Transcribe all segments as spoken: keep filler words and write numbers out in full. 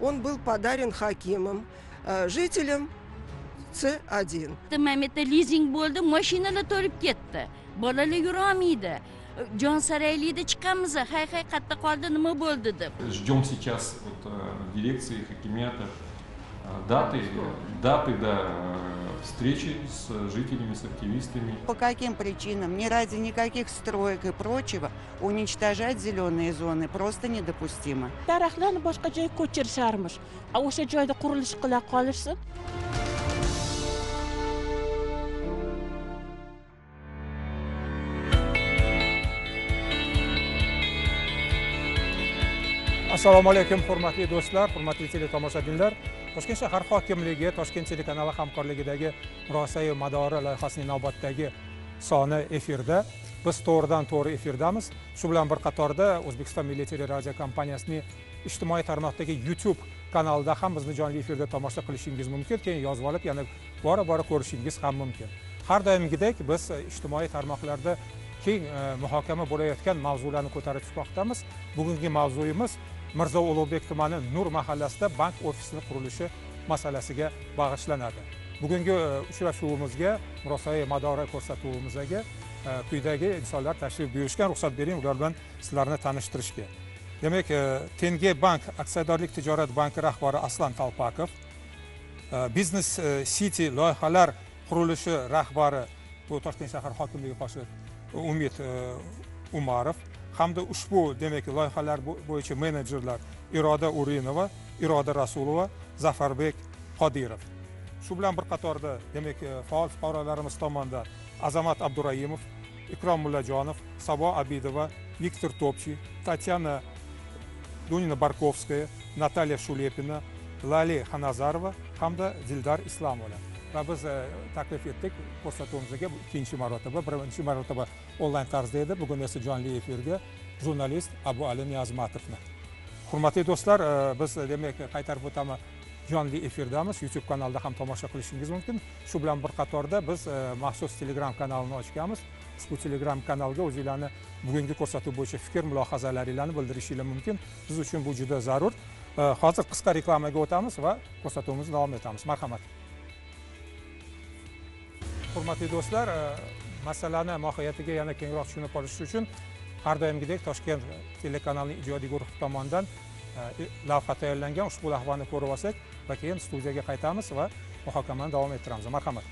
он был подарен Хакимом, э, жителям С один. Mametta lizing bo'ldi, mashinalar to'lib ketdi. Bolalar yura olmaydi. Jon saraylikda chiqamiz, hay hay qatta qoldi, nima bo'ldi deb. Ждем сейчас вот, дирекции Хакимията даты, даты да, встречи с жителями, с активистами. По каким причинам, не ради никаких строек и прочего, уничтожать зеленые зоны просто недопустимо. Daraxtlarni boshqa joyga ko'chirisharmish. O'sha joyda qurilish qila qolishsin. Assalomu alaykum, hurmatli do'stlar, hurmatli teletomoshabinlar. Toshkent shahar hokimligi Toshkent telekanali hamkorligidagi Murosai madori loyihasining navbatdagi soni efirda. Biz to'g'ridan to'g'ri efirdamiz. Shu bilan bir qatorda O'zbekiston Milliy teleradio kompaniyasining ijtimoiy tarmoqdagi YouTube kanalida ham bizni jonli efirda tomosha qilishingiz mumkin. Keyin yozib olib, yana bora-bora ko'rishingiz ham mumkin. Har doimgidek biz ijtimoiy tarmoqlarda keng muhokama bo'layotgan mavzularni ko'tarib chiqmoqdamiz. Bugungi mavzuyimiz Mirzo Ulug'bek tumani Nur mahallasida bank ofisini qurilishi masalasiga bag'ishlanadi. Bugungi uchrashuvimizga, Murosai madori ko'rsatuvimizga quyidagi insonlar tashrif buyurishgan. Ruxsat bering, ular bilan sizlarni tanishtirishga. Demak, Tenge Bank aksiyadorlik tijorat banki rahbari Aslan Talpakov, Business City loyihalar qurilishi rahbari bu Toshkent shahar hokimligi boshlig'i Umid Umarov hamda ushbu demak loyihalar bo'yicha menejerlar Iroda Urinova, Iroda Rasulova, Zafarbek Qodirov. Shu bilan bir qatorda demak faol fuqarolarimiz tomonidan Azamat Abdurayimov, Ikrom Mullajonov, Sabo Abidova, Viktor Topchi, Tatyana Dunina Barkovskaya, Natalya Shulepina, Lali Xanazarova hamda Dildar Islamova. Va biz taklif etdik ko'rsatuvimizga ikkinchi marotaba, birinchi marotaba onlayn tarzda edi. Bugun esa jonli efirga jurnalist Abu Ali Niyazmatovni. Hurmatli do'stlar, biz demak qaytarib o'taman, jonli efirdamiz. YouTube kanalida ham tomosha qilishingiz mumkin. Shu bilan bir qatorda biz maxsus Telegram kanalini ochganmiz. Ushbu Telegram kanalga o'zingizlarni bugungi ko'rsatuv bo'yicha fikr, mulohazalaringizni bildirishingiz mumkin. Biz uchun bu juda zarur. Hozir qisqa reklamaga o'tamiz va ko'rsatuvimizni davom etamiz. Marhamat. Hurmatli do'stlar, masalani mohiyatiga yana kengroq tushunib olish uchun har doimgidek Toshkent telekanalining ijodiy guruhi tomonidan lavha tayyorlangan. Ushbu lavhani ko'rib olsak va keyin studiyaga qaytamiz va muhokamani davom ettiramiz. Marhamat.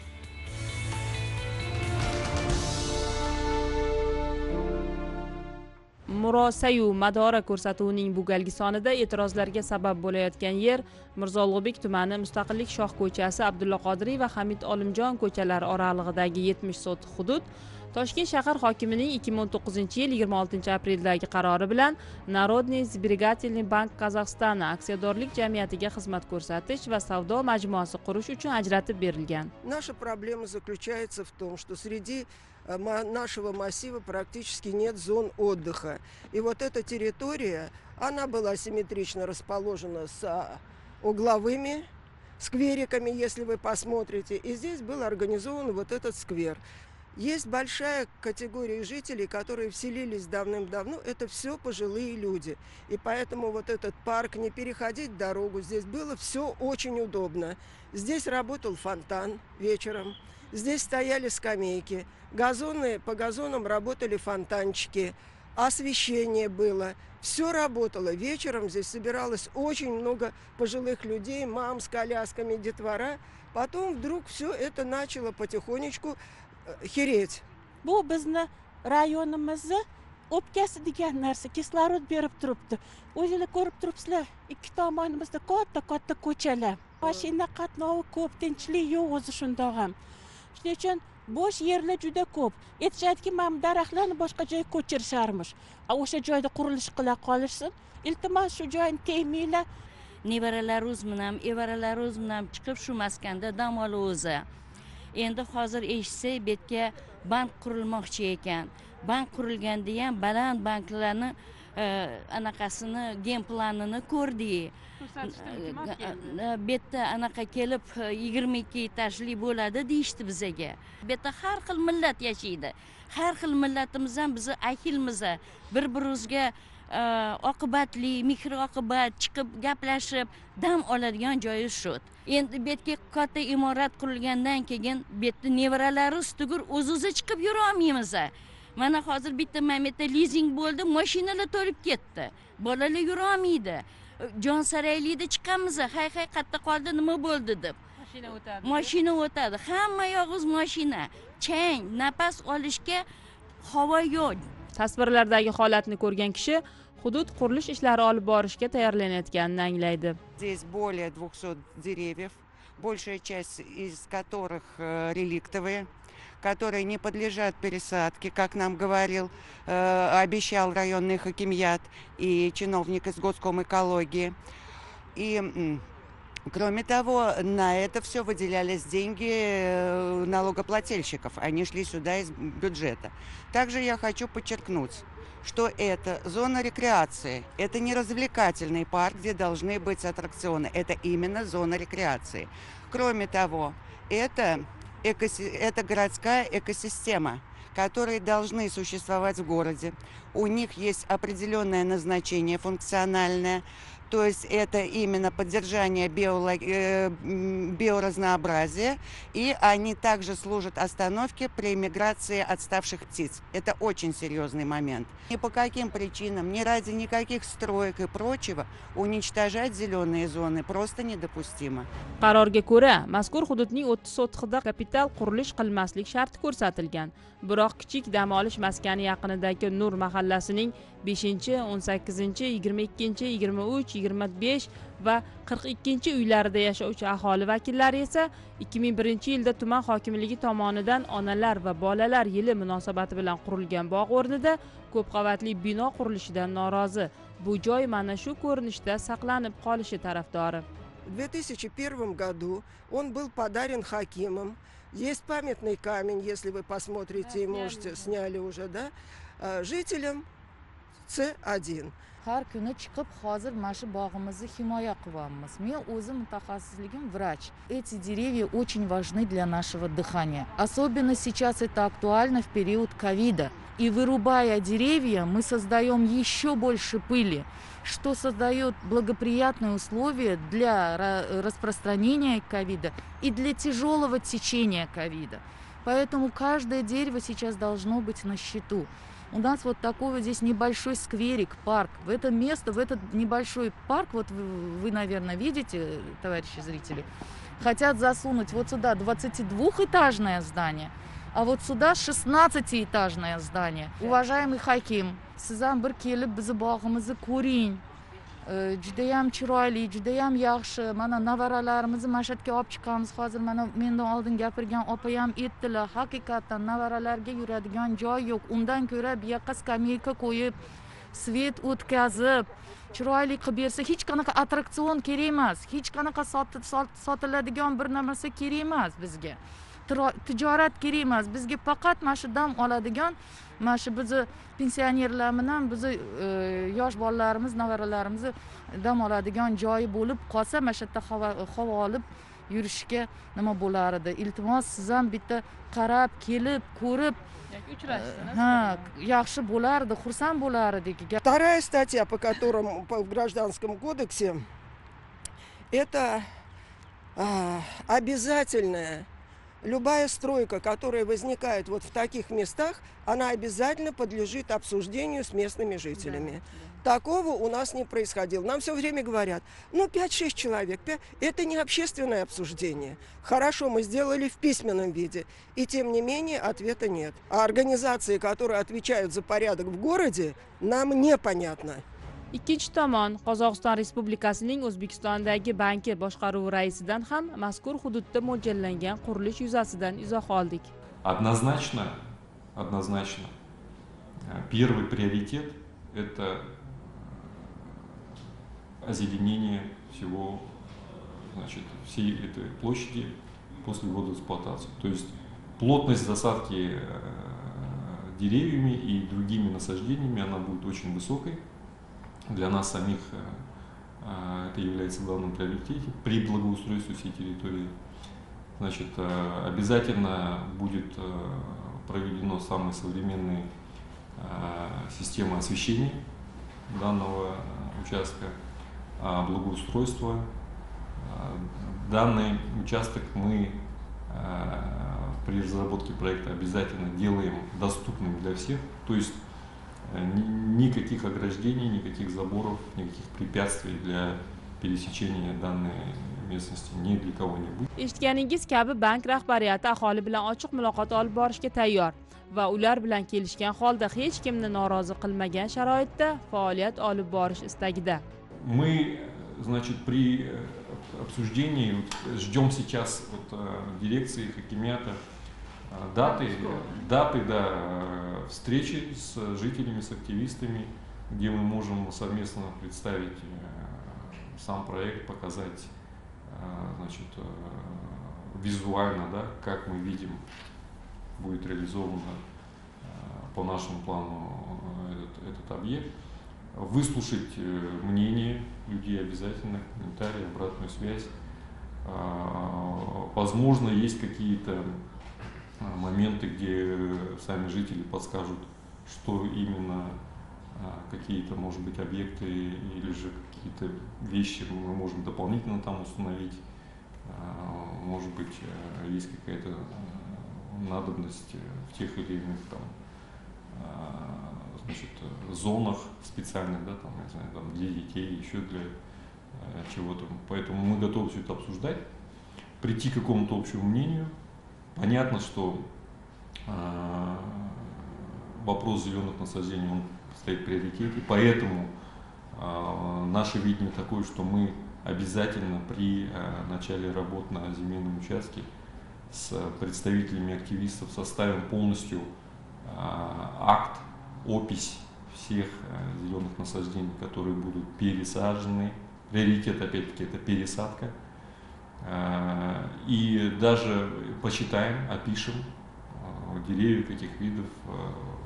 Murosai madori ko'rsatuvining bu galgi sonida e'tirozlarga sabab bo'layotgan yer Mirzo Ulug'bek tumani Mustaqillik shoh ko'chasi, Abdulla Qodiriy va Hamid Olimjon ko'chalari oralig'idagi yetmish sotix hudud Toshkent shahar hokimining ikki ming o'n to'qqizinchi yil yigirma oltinchi apreldagi qarori bilan Narodniy Sberigательный bank Qozog'istona aksiyadorlik jamiyatiga xizmat ko'rsatish va savdo majmuasi qurish uchun ajratib berilgan. Наша проблема заключается в том, что среди нашего массива практически нет зон отдыха. И вот эта территория, она была симметрично расположена с угловыми сквериками, если вы посмотрите. И здесь был организован вот этот сквер. Есть большая категория жителей, которые вселились давным-давно. Это все пожилые люди. И поэтому вот этот парк, не переходить дорогу, здесь было все очень удобно. Здесь работал фонтан вечером. Здесь стояли скамейки. Газоны, по газонам работали фонтанчики. Освещение было. Все работало. Вечером здесь собиралось очень много пожилых людей, мам с колясками, детвора. Потом вдруг все это начало потихонечку хереть. Bu bizni rayonimizni o'pkasi degan narsa kislorod berib turibdi. O'zingizlar ko'rib turibsizlar, ikki tomonimizda katta-katta ko'chalar. Mashina qatnovi ko'p, tinchlik yo'q o'zi shundoq ham. Shuning uchun bo'sh yerlar juda ko'p. Aytishadiki, mana daraxtlarni boshqa joyga ko'chirisharmish. O'sha joyda qurilish qila qolishsin. Iltimos shu joyni tegmanglar. Nevaralaringiz bilan, evaralaringiz bilan chiqib shu maskanda dam oluvzi. Endi hozir eshitsak, betga bank qurilmoqchi ekan. Bank qurilganda ham baland banklarni anaqasini, gen planini ko'rdik. Betda anaqa kelib yigirma ikki etajli bo'ladi deyishdi bizaga. Betda har xil millat yashaydi. Har xil millatimiz ham bizni ahilmiz. Bir-birimizga oqibatli mehr oqibat chiqib gaplashib dam oladigan joyi shu. Endi bu yerga katta imorat qurilgandan keyin bu yerda nevaralari ustigur o'z-o'zi chiqib yura olmaymiz. Mana hozir bitta mametta lizing bo'ldi, mashinalar to'lib ketdi. Bolalar yura olmaydi. Jon saraylikda chiqamiz, hay hay qatta qoldi, nima bo'ldi deb. Mashina o'tadi. Mashina o'tadi. Hamma yog'iz mashina. Chang, nafas olishga havo yo'q. Tasvirlardagi holatni ko'rgan kishi hudud qurilish ishlari olib borishga tayyorlanayotganini anglaydi. Здесь более двухсот деревьев, большая часть из которых э, реликтовые, которые не подлежат пересадке, как нам говорил, э, обещал районный хакимьят и чиновник из Госком экологии. И кроме того, на это все выделялись деньги налогоплательщиков. Они шли сюда из бюджета. Также я хочу подчеркнуть, что это зона рекреации. Это не развлекательный парк, где должны быть аттракционы. Это именно зона рекреации. Кроме того, это, экоси... это городская экосистема, которые должны существовать в городе. У них есть определенное назначение функциональное. То есть это именно поддержание биолог... биоразнообразия, и они также служат остановке при миграции отставших птиц. Это очень серьезный момент. Ни по каким причинам, ни ради никаких строек и прочего уничтожать зеленые зоны просто недопустимо. Qarorga ko'ra, mazkur hududning o'ttiz sotkida kapital qurilish qilmaslik sharti ko'rsatilgan. Biroq kichik dam olish maskani yaqinidagi Nur mahallasining beshinchi, o'n sakkizinchi, yigirma ikkinchi, yigirma uch, yigirma besh va qirq ikkinchi uylarida yashovchi aholi vakillari esa ikki ming birinchi yilda tuman hokimligi tomonidan onalar va bolalar yili munosabati bilan qurilgan bog' o'rnida ko'p qavatli bino qurilishidan norozi. Bu joy mana shu ko'rinishda saqlanib qolishi tarafdori. В две тысячи первом году он был подарен хакимом. Есть памятный камень, если вы посмотрите, и можете, сняли уже, да, жителям С один. Har kuni chiqib hozir mana shu bog'imizni himoya qilyapmiz. Men o'zim mutaxassisligim vrach. Эти деревья очень важны для нашего дыхания. Особенно сейчас это актуально в период ковида. И вырубая деревья, мы создаем еще больше пыли, что создает благоприятные условия для распространения ковида и для тяжелого течения ковида. Поэтому каждое дерево сейчас должно быть на счету. У нас вот такой вот здесь небольшой скверик, парк. В это место, в этот небольшой парк, вот вы, вы, наверное, видите, товарищи зрители, хотят засунуть вот сюда двадцатидвухэтажное здание, а вот сюда шестнадцатиэтажное здание. Уважаемый хаким, sizdan bir kelib bizni bog'imizni ko'ring. Judayam chiroyli, judayam yaxshi. Mana navaralarimizni mashhadga olib chiqamiz. Hozir mana mendan oldin gapirgan opa ham aytdilar. Haqiqatan navaralarga yuradigan joy yo'q. Undan ko'ra bu yoqqa skameyka qo'yib, svet o'tkazib, chiroyli qilib bersa, hech qanaqa attraksion kerak emas. Hech qanaqa sotiladigan bir narsa kerak emas bizga. Tijorat kerak emas. Bizga faqat mana shu dam oladigan, mana shu bizni pensionerlar bilan bizni yosh bolalarimiz, navaralarimiz dam oladigan joyi bo'lib qolsa, mana shu yerda havo olib yurishga nima bo'lar edi. Iltimos, siz ham bitta qarab, kelib, ko'rib, ha, yaxshi bo'lardi, xursand bo'lardik. Вторая статья, по которому в Гражданском кодексе, это а, обязательная любая стройка, которая возникает вот в таких местах, она обязательно подлежит обсуждению с местными жителями. Да. Такого у нас не происходило. Нам все время говорят, ну пять-шесть человек, пять... это не общественное обсуждение. Хорошо, мы сделали в письменном виде, и тем не менее ответа нет. А организации, которые отвечают за порядок в городе, нам непонятно. Ikkinchi tomon, Qozog'iston Respublikasining O'zbekistondagi banki boshqaruvi raisidan ham mazkur hududda mo'ljallangan qurilish yuzasidan izoh oldik. Однозначно, однозначно, первый приоритет – это озеленение всего, значит, всей этой площади после ввода в эксплуатацию. То есть плотность засадки деревьями и другими насаждениями, она будет очень высокой. Для нас самих это является главным приоритетом при благоустройстве всей территории. Значит, обязательно будет проведено самые современные системы освещения данного участка, благоустройство. Данный участок мы при разработке проекта обязательно делаем доступным для всех, то есть никаких ограждений, никаких заборов, никаких препятствий для пересечения данной местности ни для кого не будет. Eshitganingiz kabi bank rahbariyati aholi bilan ochiq muloqot olib borishga tayyor va ular bilan kelishgan holda hech kimni norozi qilmagan sharoitda faoliyat olib borish istagida. Мы, значит, при обсуждении вот, ждем сейчас от дирекции хакимията даты, даты да, встречи с жителями, с активистами, где мы можем совместно представить сам проект, показать, значит, визуально, да, как мы видим, будет реализован по нашему плану этот, этот объект. Выслушать мнение людей обязательно, комментарии, обратную связь. Возможно, есть какие-то моменты, где сами жители подскажут, что именно, какие-то, может быть, объекты или же какие-то вещи мы можем дополнительно там установить. Может быть, есть какая-то надобность в тех или иных там, значит, зонах специальных, да, там, я знаю, там, для детей, еще для э, чего-то. Поэтому мы готовы все это обсуждать, прийти к какому-то общему мнению. Понятно, что э, вопрос зеленых насаждений, он стоит в приоритете, поэтому э, наше видение такое, что мы обязательно при э, начале работ на земельном участке с представителями активистов составим полностью э, акт, опись всех э, зеленых насаждений, которые будут пересажены. Приоритет, опять-таки, это пересадка. Э, и даже посчитаем, опишем э, деревья, каких видов, э,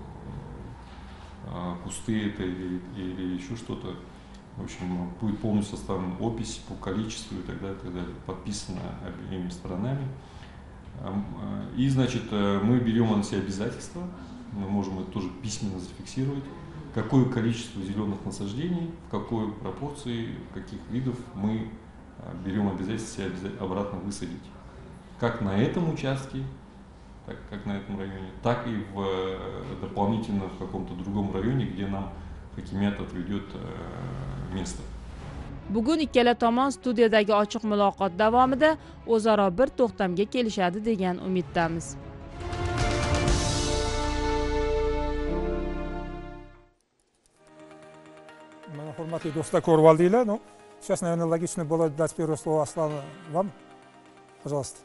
э, кусты это или, или еще что-то. В общем, будет полностью составлена опись по количеству и так далее, и так далее, подписана обеими сторонами. И, значит, мы берем на себя обязательства, мы можем это тоже письменно зафиксировать, какое количество зеленых насаждений, в какой пропорции, каких видов мы берем обязательство себя обратно высадить. Как на этом участке, так как на этом районе, так и в дополнительно в каком-то другом районе, где нам хакимият отведет место. Bugun ikkala tomon studiyadagi ochiq muloqot davomida o'zaro bir to'xtamga kelishadi degan umiddamiz. Hurmatli do'stlar, ko'rib oldinglar. Ну, сейчас, наверное, логично было дать первое слово Аслану вам. Пожалуйста.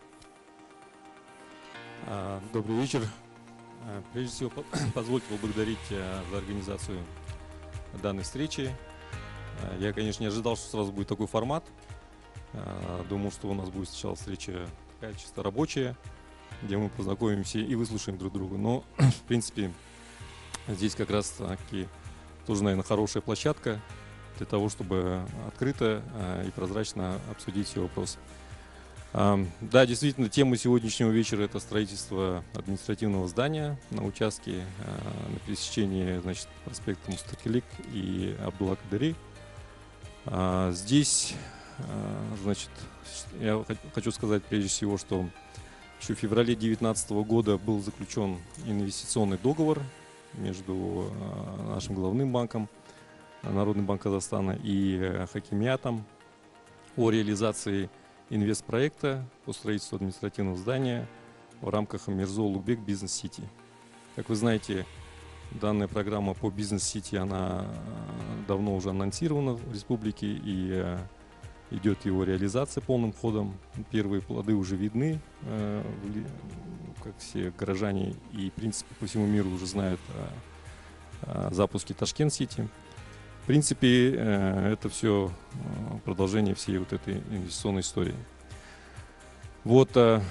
Добрый вечер. Прежде всего, позвольте поблагодарить за организацию данной встречи. Я, конечно, не ожидал, что сразу будет такой формат. Думал, что у нас будет сначала встреча такая чисто рабочая, где мы познакомимся и выслушаем друг друга. Но, в принципе, здесь как раз таки тоже, наверное, хорошая площадка для того, чтобы открыто и прозрачно обсудить все вопросы. Да, действительно, тема сегодняшнего вечера – это строительство административного здания на участке на пересечении, значит, проспекта Мустакилик и Абдулла-Кадыри. Здесь, значит, я хочу сказать прежде всего, что еще в феврале две тысячи девятнадцатого года был заключен инвестиционный договор между нашим главным банком, Народным банком Казахстана, и хакимиатом о реализации инвестпроекта по строительству административного здания в рамках Мирзо Улугбек Бизнес-Сити. Как вы знаете, данная программа по Бизнес-Сити, она давно уже анонсирована в республике, и идет его реализация полным ходом. Первые плоды уже видны, как все горожане и, в принципе, по всему миру уже знают о запуске Ташкент-Сити. В принципе, это все продолжение всей вот этой инвестиционной истории. Вот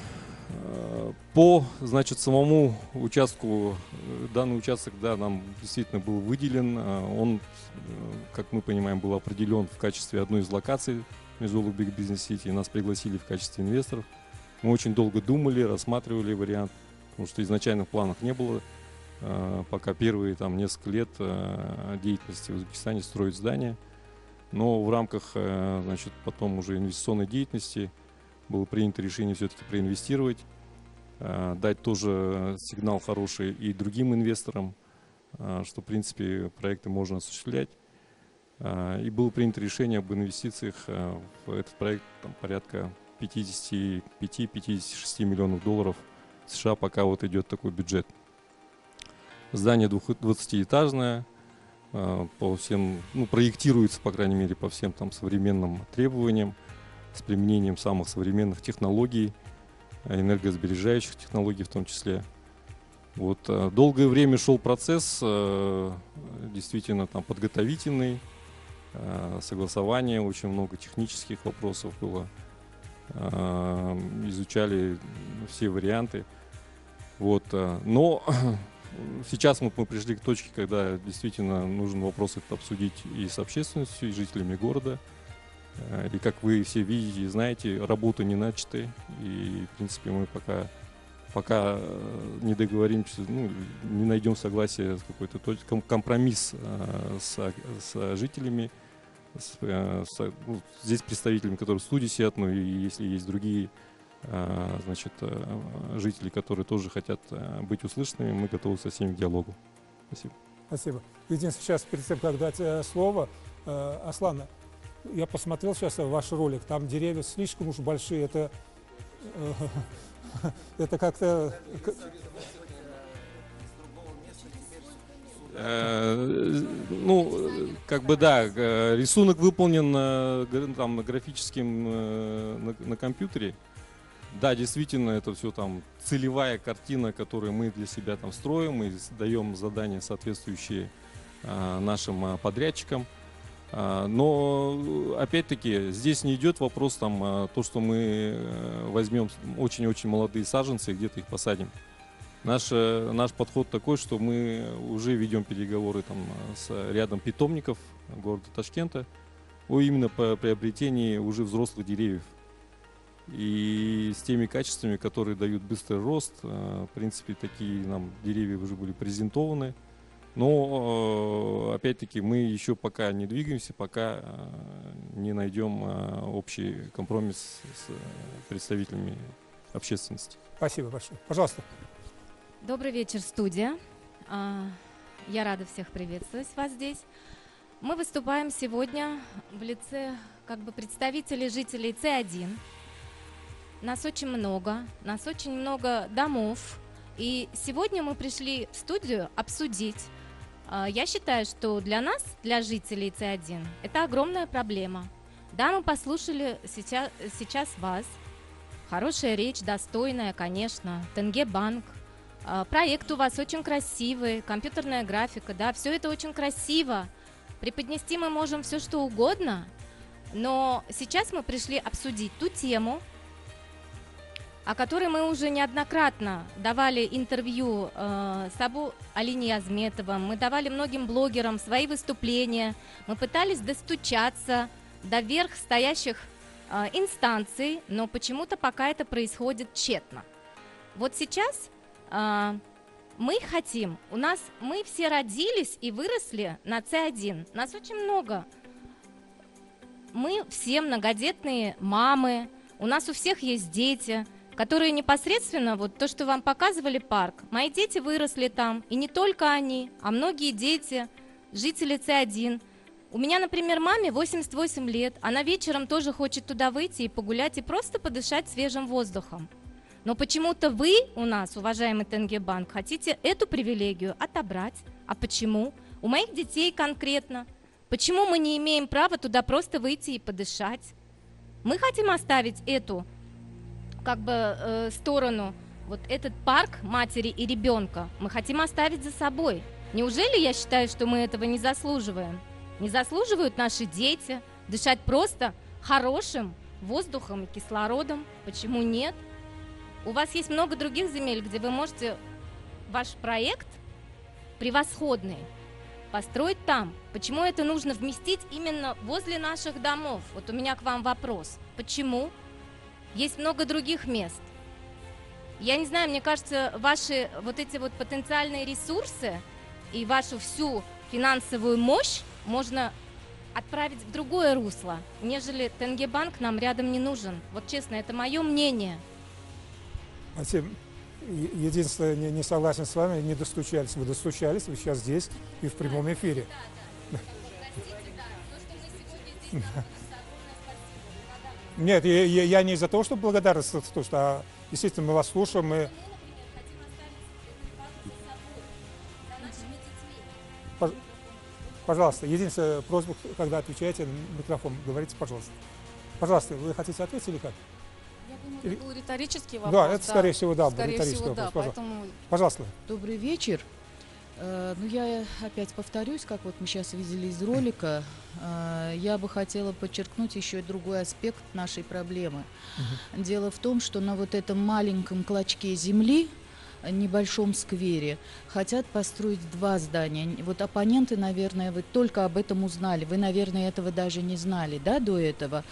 по, значит, самому участку, данный участок, да, нам действительно был выделен. Он, как мы понимаем, был определен в качестве одной из локаций Мирзо Улугбек Бизнес-Сити. Нас пригласили в качестве инвесторов. Мы очень долго думали, рассматривали вариант, потому что изначально в планах не было э, пока первые там несколько лет э, деятельности в Узбекистане строить здания. Но в рамках, э, значит, потом уже инвестиционной деятельности было принято решение все-таки проинвестировать, э, дать тоже сигнал хороший и другим инвесторам, э, что, в принципе, проекты можно осуществлять. Э, и было принято решение об инвестициях э, в этот проект там, порядка пятьдесят пять — пятьдесят шесть миллионов долларов США, пока вот идет такой бюджет. Здание двадцатиэтажное, э, по всем, ну, проектируется, по крайней мере, по всем там современным требованиям, с применением самых современных технологий, энергосбережающих технологий в том числе. Вот, э, долгое время шел процесс, э, действительно там подготовительный, э, согласование, очень много технических вопросов было, э, изучали все варианты. Вот, э, но сейчас мы, мы пришли к точке, когда действительно нужен вопрос этот обсудить и с общественностью, и с жителями города. И как вы все видите и знаете, работы не начаты. И, в принципе, мы пока, пока не договоримся, ну, не найдем согласия, какой-то компромисс с, с жителями, с, с, ну, здесь представителями, которые в студии сидят, ну и если есть другие, значит, жители, которые тоже хотят быть услышанными, мы готовы со всеми к диалогу. Спасибо. Спасибо. Единственное, сейчас перед тем, как дать слово, Аслана, я посмотрел сейчас ваш ролик, там деревья слишком уж большие, это, это как-то... Ну, как бы да, рисунок выполнен там графическим на, на компьютере. Да, действительно, это все там целевая картина, которую мы для себя там строим, мы даем задания, соответствующие а, нашим а, подрядчикам. А, но, опять-таки, здесь не идет вопрос там а, то, что мы а, возьмем очень-очень молодые саженцы и где-то их посадим. Наш, наш подход такой, что мы уже ведем переговоры там с рядом питомников города Ташкента о именно по приобретении уже взрослых деревьев. И с теми качествами, которые дают быстрый рост, в принципе, такие нам деревья уже были презентованы. Но, опять-таки, мы еще пока не двигаемся, пока не найдем общий компромисс с представителями общественности. Спасибо большое. Пожалуйста. Добрый вечер, студия. Я рада всех приветствовать вас здесь. Мы выступаем сегодня в лице как бы представителей жителей Ц один. Нас очень много, нас очень много домов. И сегодня мы пришли в студию обсудить. Я считаю, что для нас, для жителей Ц один, это огромная проблема. Да, мы послушали сейчас, сейчас вас. Хорошая речь, достойная, конечно. Тенгебанк. Проект у вас очень красивый, компьютерная графика, да, все это очень красиво. Преподнести мы можем все, что угодно, но сейчас мы пришли обсудить ту тему, о которой мы уже неоднократно давали интервью э, Сабу Алине Азметовым, мы давали многим блогерам свои выступления, мы пытались достучаться до верхстоящих э, инстанций, но почему-то пока это происходит тщетно. Вот сейчас э, мы хотим, у нас, мы все родились и выросли на Ц один, нас очень много, мы все многодетные мамы, у нас у всех есть дети, которые непосредственно, вот то, что вам показывали парк, мои дети выросли там, и не только они, а многие дети, жители Ц один. У меня, например, маме восемьдесят восемь лет, она вечером тоже хочет туда выйти и погулять, и просто подышать свежим воздухом. Но почему-то вы у нас, уважаемый Тенгебанк, хотите эту привилегию отобрать. А почему? У моих детей конкретно. Почему мы не имеем права туда просто выйти и подышать? Мы хотим оставить эту как бы э, сторону, вот этот парк матери и ребенка, мы хотим оставить за собой. Неужели я считаю, что мы этого не заслуживаем? Не заслуживают наши дети дышать просто хорошим воздухом и кислородом? Почему нет? У вас есть много других земель, где вы можете ваш проект превосходный построить там. Почему это нужно вместить именно возле наших домов? Вот у меня к вам вопрос. Почему? Есть много других мест. Я не знаю, мне кажется, ваши вот эти вот потенциальные ресурсы и вашу всю финансовую мощь можно отправить в другое русло, нежели Тенгебанк нам рядом не нужен. Вот честно, это мое мнение. Максим, единственное, не, не согласен с вами, не достучались. Вы достучались, вы сейчас здесь и в прямом эфире. Нет, я, я, я не из-за того, что благодарность, потому что а, действительно мы вас слушаем, мы... Пожалуйста, единственная просьба, когда отвечаете на микрофон, говорите, пожалуйста. Пожалуйста, вы хотите ответить или как? Я думаю, это был риторический вопрос. Да, это, скорее всего, да, скорее риторический всего, вопрос. да, Пожалуйста. поэтому... Пожалуйста. Добрый вечер. Ну, я опять повторюсь, как вот мы сейчас видели из ролика, я бы хотела подчеркнуть еще и другой аспект нашей проблемы. Uh-huh. Дело в том, что на вот этом маленьком клочке земли, небольшом сквере, хотят построить два здания. Вот оппоненты, наверное, вы только об этом узнали. Вы, наверное, этого даже не знали, да, до этого?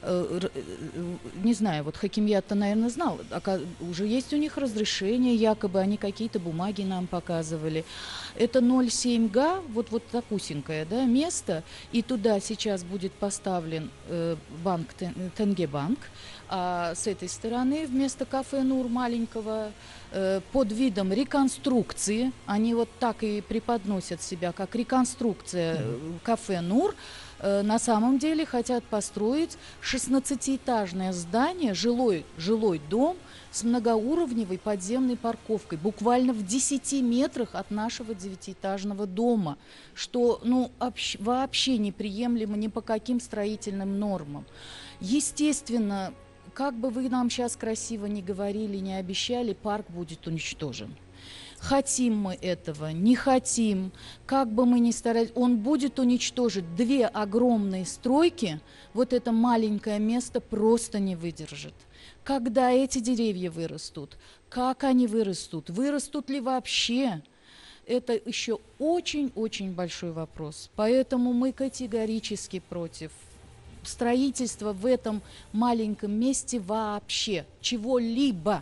Не знаю, вот Хакимьят-то, наверное, знал. Уже есть у них разрешение, якобы они какие-то бумаги нам показывали. Это ноль семь га, вот, вот такусенькое, да, место, и туда сейчас будет поставлен э, банк Тенгебанк, а с этой стороны вместо кафе Нур маленького э, под видом реконструкции, они вот так и преподносят себя, как реконструкция mm-hmm. кафе Нур, э, на самом деле хотят построить шестнадцатиэтажное здание, жилой, жилой дом, с многоуровневой подземной парковкой, буквально в десяти метрах от нашего девятиэтажного дома, что ну, общ, вообще неприемлемо ни по каким строительным нормам. Естественно, как бы вы нам сейчас красиво не говорили, не обещали, парк будет уничтожен. Хотим мы этого, не хотим, как бы мы ни старались, он будет уничтожить. Две огромные стройки, вот это маленькое место просто не выдержит. Когда эти деревья вырастут, как они вырастут, вырастут ли вообще, это еще очень-очень большой вопрос. Поэтому мы категорически против строительства в этом маленьком месте вообще, чего-либо.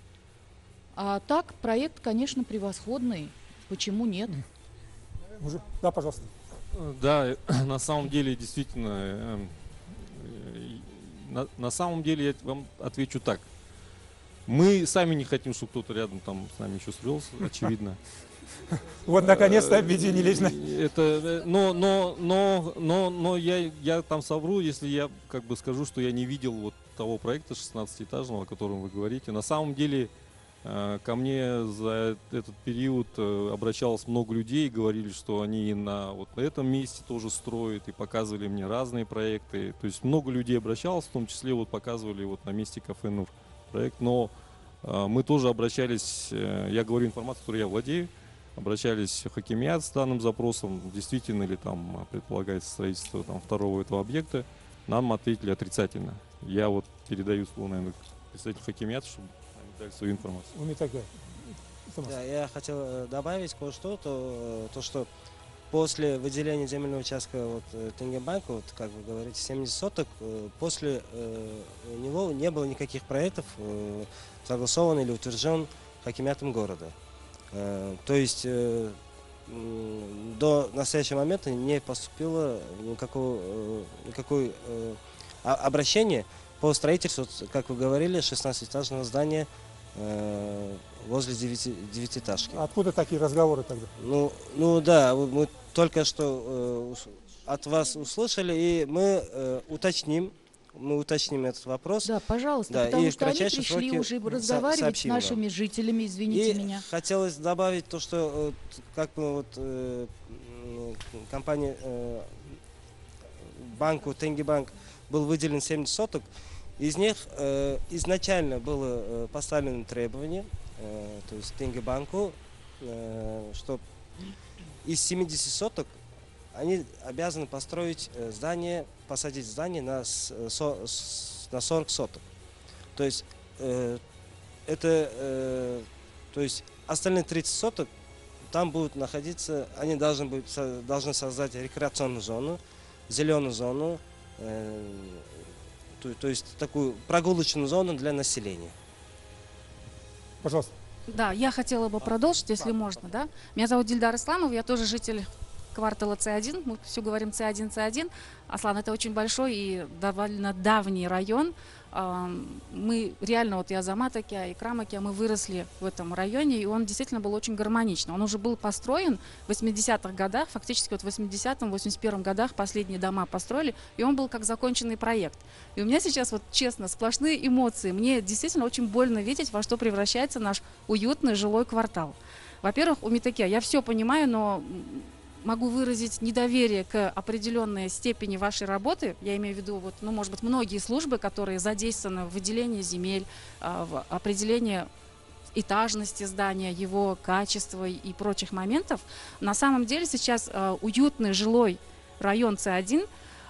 А так, проект, конечно, превосходный. Почему нет? Да, пожалуйста. Да, на самом деле, действительно, на, на самом деле я вам отвечу так. Мы сами не хотим, чтобы кто-то рядом там с нами еще свелся, очевидно. Вот наконец-то объединились. Это, но, но, но, но, но я, я там совру, если я как бы скажу, что я не видел вот того проекта шестнадцатиэтажного, о котором вы говорите. На самом деле ко мне за этот период обращалось много людей, говорили, что они на вот на этом месте тоже строят, и показывали мне разные проекты. То есть много людей обращалось, в том числе вот показывали вот на месте кафе Нур проект. Но мы тоже обращались, я говорю информацию, которой я владею, обращались в Хакимиат с данным запросом, действительно ли там предполагается строительство там, второго этого объекта. Нам ответили отрицательно. Я вот передаю слово, наверное, представителю Хакимиата, чтобы они дали свою информацию. Да, я хотел добавить кое-что, то, то, что после выделения земельного участка вот, Тенгебанка, вот, как вы говорите, семьдесят соток, после э, него не было никаких проектов, э, согласован или утвержден Хакимиатом города. Э, то есть э, э, до настоящего момента не поступило никакого, э, никакое э, обращение по строительству, как вы говорили, шестнадцатиэтажного здания э, возле девяти, девятиэтажки. Откуда такие разговоры тогда? Ну, ну да, мы только что э, от вас услышали, и мы э, уточним, мы уточним этот вопрос. Да, пожалуйста, да, потому и что они пришли уже разговаривать с нашими вам. жителями, извините и меня. Хотелось добавить то, что как бы вот э, компания э, банку Тенгебанк был выделен семьдесят соток, из них э, изначально было э, поставлено требование, э, то есть Тенгебанку, э, что из семидесяти соток они обязаны построить здание, посадить здание на, на сорок соток. То есть э, это, э, то есть остальные тридцать соток там будут находиться, они должны, будут, должны создать рекреационную зону, зеленую зону, э, то, то есть такую прогулочную зону для населения. Пожалуйста. Да, я хотела бы продолжить, если можно, да. Меня зовут Дильдар Исламов, я тоже житель квартала С один, мы все говорим С один, С один. Аслан, это очень большой и довольно давний район. Мы реально, вот я Заматаке и Крамаке, мы выросли в этом районе, и он действительно был очень гармоничный. Он уже был построен в восьмидесятых годах, фактически вот в восьмидесятом — восемьдесят первом годах последние дома построили, и он был как законченный проект. И у меня сейчас, вот честно, сплошные эмоции. Мне действительно очень больно видеть, во что превращается наш уютный жилой квартал. Во-первых, у Митаке я все понимаю, но могу выразить недоверие к определенной степени вашей работы. Я имею в виду, вот, ну, может быть, многие службы, которые задействованы в выделении земель, в определении этажности здания, его качества и прочих моментов. На самом деле сейчас уютный жилой район С один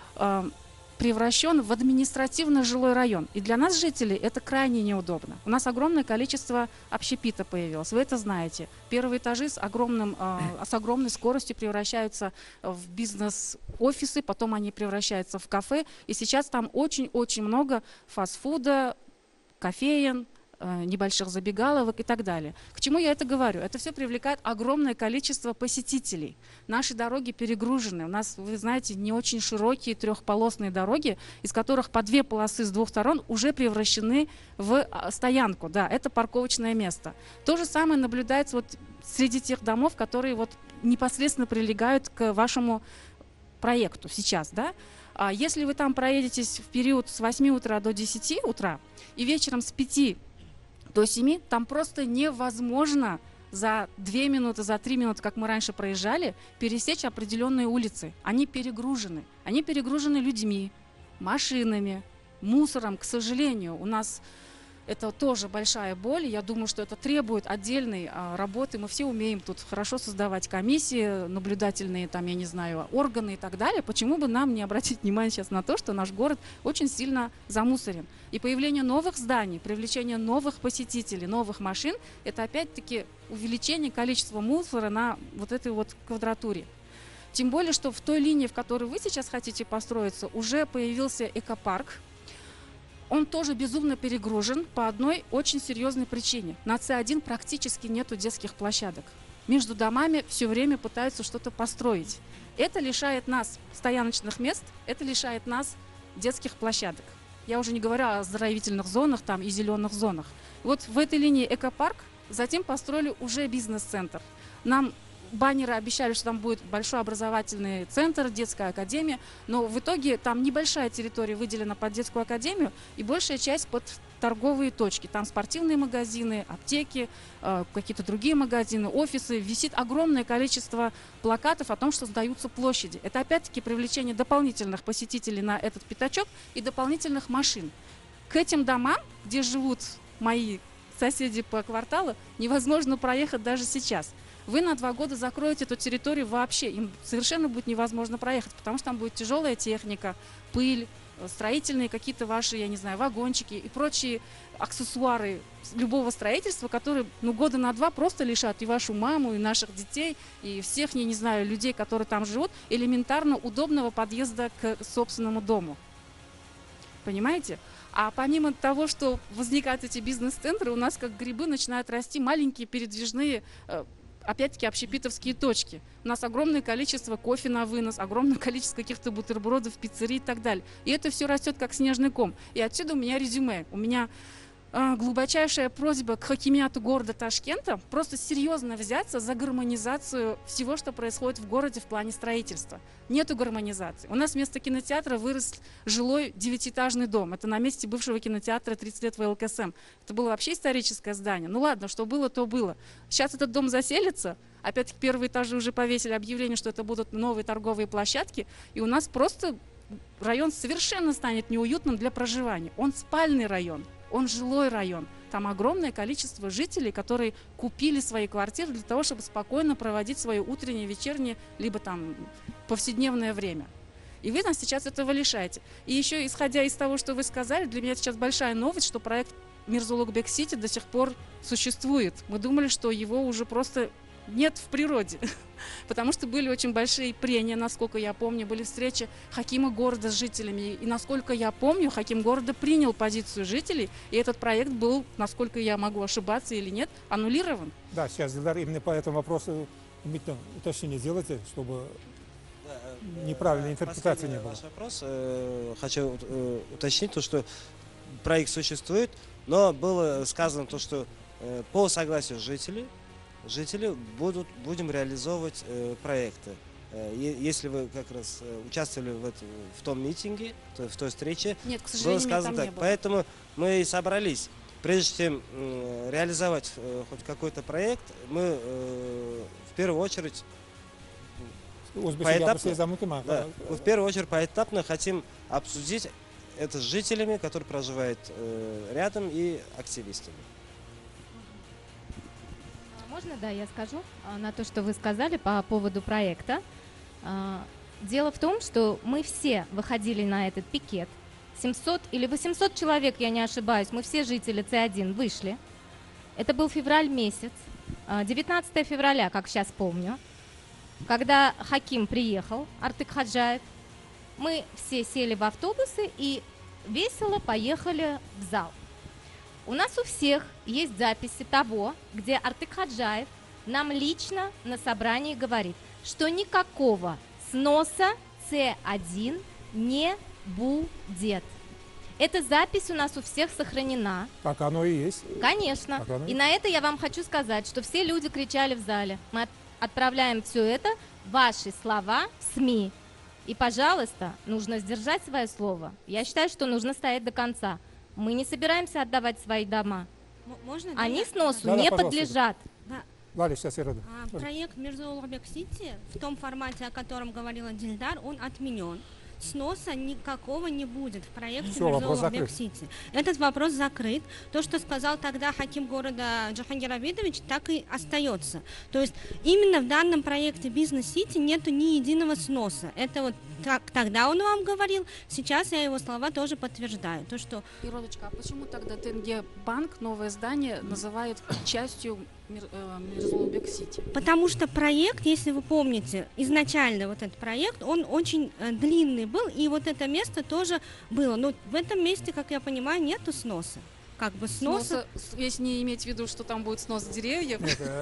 превращен в административный жилой район. И для нас, жителей, это крайне неудобно. У нас огромное количество общепита появилось, вы это знаете. Первые этажи с, огромным, э, с огромной скоростью превращаются в бизнес-офисы, потом они превращаются в кафе. И сейчас там очень-очень много фастфуда, кофеен, небольших забегаловок и так далее. К чему я это говорю? Это все привлекает огромное количество посетителей. Наши дороги перегружены. У нас, вы знаете, не очень широкие трехполосные дороги, из которых по две полосы с двух сторон уже превращены в стоянку. Да, это парковочное место. То же самое наблюдается вот среди тех домов, которые вот непосредственно прилегают к вашему проекту сейчас. Да? А если вы там проедетесь в период с восьми утра до десяти утра и вечером с пяти до семи, там просто невозможно за две минуты, за три минуты, как мы раньше проезжали, пересечь определенные улицы. Они перегружены. Они перегружены людьми, машинами, мусором. К сожалению, у нас это тоже большая боль. Я думаю, что это требует отдельной а, работы. Мы все умеем тут хорошо создавать комиссии, наблюдательные, там, я не знаю, органы и так далее. Почему бы нам не обратить внимание сейчас на то, что наш город очень сильно замусорен? И появление новых зданий, привлечение новых посетителей, новых машин – это опять-таки увеличение количества мусора на вот этой вот квадратуре. Тем более, что в той линии, в которой вы сейчас хотите построиться, уже появился экопарк. Он тоже безумно перегружен по одной очень серьезной причине. На С один практически нету детских площадок. Между домами все время пытаются что-то построить. Это лишает нас стояночных мест, это лишает нас детских площадок. Я уже не говорю о оздоровительных зонах там и зеленых зонах. Вот в этой линии экопарк, затем построили уже бизнес-центр. Нам баннеры обещали, что там будет большой образовательный центр, детская академия, но в итоге там небольшая территория выделена под детскую академию и большая часть под торговые точки. Там спортивные магазины, аптеки, э, какие-то другие магазины, офисы. Висит огромное количество плакатов о том, что сдаются площади. Это опять-таки привлечение дополнительных посетителей на этот пятачок и дополнительных машин. К этим домам, где живут мои соседи по кварталу, невозможно проехать даже сейчас. Вы на два года закроете эту территорию вообще, им совершенно будет невозможно проехать, потому что там будет тяжелая техника, пыль, строительные какие-то ваши, я не знаю, вагончики и прочие аксессуары любого строительства, которые, ну, года на два просто лишат и вашу маму, и наших детей, и всех, я не знаю, людей, которые там живут, элементарно удобного подъезда к собственному дому. Понимаете? А помимо того, что возникают эти бизнес-центры, у нас как грибы начинают расти маленькие передвижные, опять-таки, общепитовские точки. У нас огромное количество кофе на вынос, огромное количество каких-то бутербродов, пиццерий и так далее. И это все растет как снежный ком. И отсюда у меня резюме. У меня э, глубочайшая просьба к хакимиату города Ташкента просто серьезно взяться за гармонизацию всего, что происходит в городе в плане строительства. Нету гармонизации. У нас вместо кинотеатра вырос жилой девятиэтажный дом. Это на месте бывшего кинотеатра тридцать лет В Л К С М. Это было вообще историческое здание. Ну ладно, что было, то было. Сейчас этот дом заселится. Опять-таки первые этажи уже повесили объявление, что это будут новые торговые площадки. И у нас просто район совершенно станет неуютным для проживания. Он спальный район, он жилой район. Там огромное количество жителей, которые купили свои квартиры для того, чтобы спокойно проводить свое утреннее, вечернее, либо там повседневное время. И вы нас сейчас этого лишаете. И еще, исходя из того, что вы сказали, для меня сейчас большая новость, что проект Мирзулукбек-Сити до сих пор существует. Мы думали, что его уже просто нет в природе. Потому что были очень большие прения, насколько я помню, были встречи хакима города с жителями. И насколько я помню, хаким города принял позицию жителей, и этот проект был, насколько я могу ошибаться или нет, аннулирован. Да, сейчас, Дилдар, именно по этому вопросу уточнение делайте, чтобы неправильной интерпретации не было. Ваш вопрос, э, хочу э, уточнить то, что проект существует, но было сказано то, что э, по согласию жителей, жители будут, будем реализовывать э, проекты. Э, если вы как раз э, участвовали в, это, в том митинге, то, в той встрече, нет, к сожалению, было сказано там так. Не было. Поэтому мы и собрались. Прежде чем э, реализовать э, хоть какой-то проект, мы э, в первую очередь поэтапно, да, в первую очередь поэтапно хотим обсудить это с жителями, которые проживают э, рядом, и активистами. Можно, да, я скажу на то, что вы сказали по поводу проекта. Дело в том, что мы все выходили на этот пикет. семьсот или восемьсот человек, я не ошибаюсь, мы все жители Ц один вышли. Это был февраль месяц, девятнадцатое февраля, как сейчас помню, когда хаким приехал, Артык Хаджаев. Мы все сели в автобусы и весело поехали в зал. У нас у всех есть записи того, где Артык Хаджаев нам лично на собрании говорит, что никакого сноса Ц один не будет. Эта запись у нас у всех сохранена. Как оно и есть. Конечно. И на это я вам хочу сказать, что все люди кричали в зале. Мы отправляем все это, ваши слова, в СМИ. И, пожалуйста, нужно сдержать свое слово. Я считаю, что нужно стоять до конца. Мы не собираемся отдавать свои дома. Можно, Они да? сносу да, не да, подлежат. Да. Ладно, сейчас я рада. А, проект Мирзоулбек-Сити в том формате, о котором говорила Дильдар, он отменен. Сноса никакого не будет в проекте Мирзоулбек-Сити. Этот вопрос закрыт. То, что сказал тогда хаким города Джахангир Абидович, так и остается. То есть именно в данном проекте Бизнес-Сити нету ни единого сноса. Это вот так, тогда он вам говорил, сейчас я его слова тоже подтверждаю. То, что... Иродочка, а почему тогда Тенге банк, новое здание, называют частью Мир, э, Мирзоулбек-Сити? Потому что проект, если вы помните, изначально вот этот проект, он очень э, длинный был, и вот это место тоже было. Но в этом месте, как я понимаю, нету сноса. Как бы сноса... сноса если не иметь в виду, что там будет снос деревьев.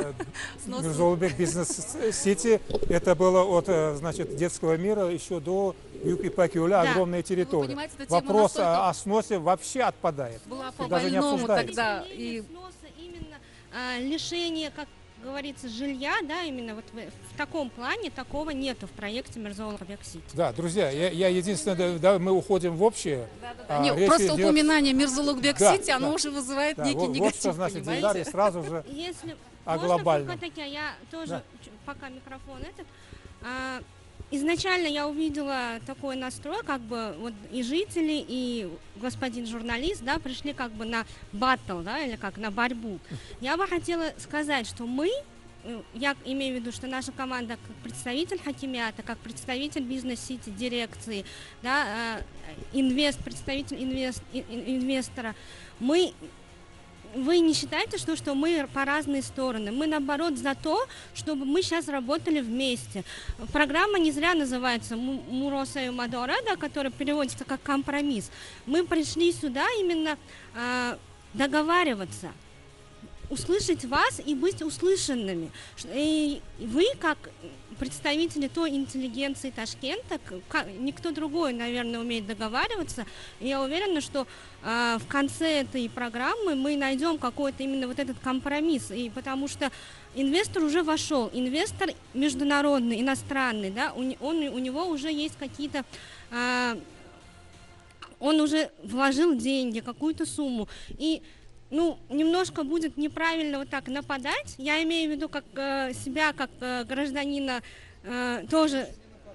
Мирзоулбек Бизнес-Сити, это было от, значит, детского мира еще до Юг-Ипатьюля, да. Огромная территория. Понимаете, Вопрос настолько... о сносе вообще отпадает. Была по-больному тогда. И... Сноса, именно а, лишение, как говорится, жилья, да, именно вот в, в таком плане такого нету в проекте Мирзоулбек-Сити. Да, друзья, я, я единственное, да, мы уходим в общее. Да, да, да. А, Нет, просто идет... упоминание Мирзоулбек-Сити, да, оно да. уже вызывает да, некий вот, негатив, вот что значит Дильдар, и сразу же Если о глобальном. Можно, я тоже, да. пока микрофон этот, а, изначально я увидела такой настрой, как бы вот и жители, и господин журналист, да, пришли как бы на баттл, да, или как на борьбу. Я бы хотела сказать, что мы, я имею в виду, что наша команда как представитель хакимията, как представитель бизнес-сити, дирекции, да, инвест, представитель инвест, инвестора, мы... Вы не считаете, что, что мы по разные стороны? Мы, наоборот, за то, чтобы мы сейчас работали вместе. Программа не зря называется «Муроса и Мадора», да, которая переводится как «компромисс». Мы пришли сюда именно э, договариваться, услышать вас и быть услышанными. И вы, как представители той интеллигенции Ташкента, как, никто другой, наверное, умеет договариваться. И я уверена, что э, в конце этой программы мы найдем какой-то именно вот этот компромисс. И потому что инвестор уже вошел, инвестор международный, иностранный, да, он, он, у него уже есть какие-то... Э, он уже вложил деньги, какую-то сумму. И ну, немножко будет неправильно вот так нападать. Я имею в виду как э, себя, как э, гражданина э, тоже.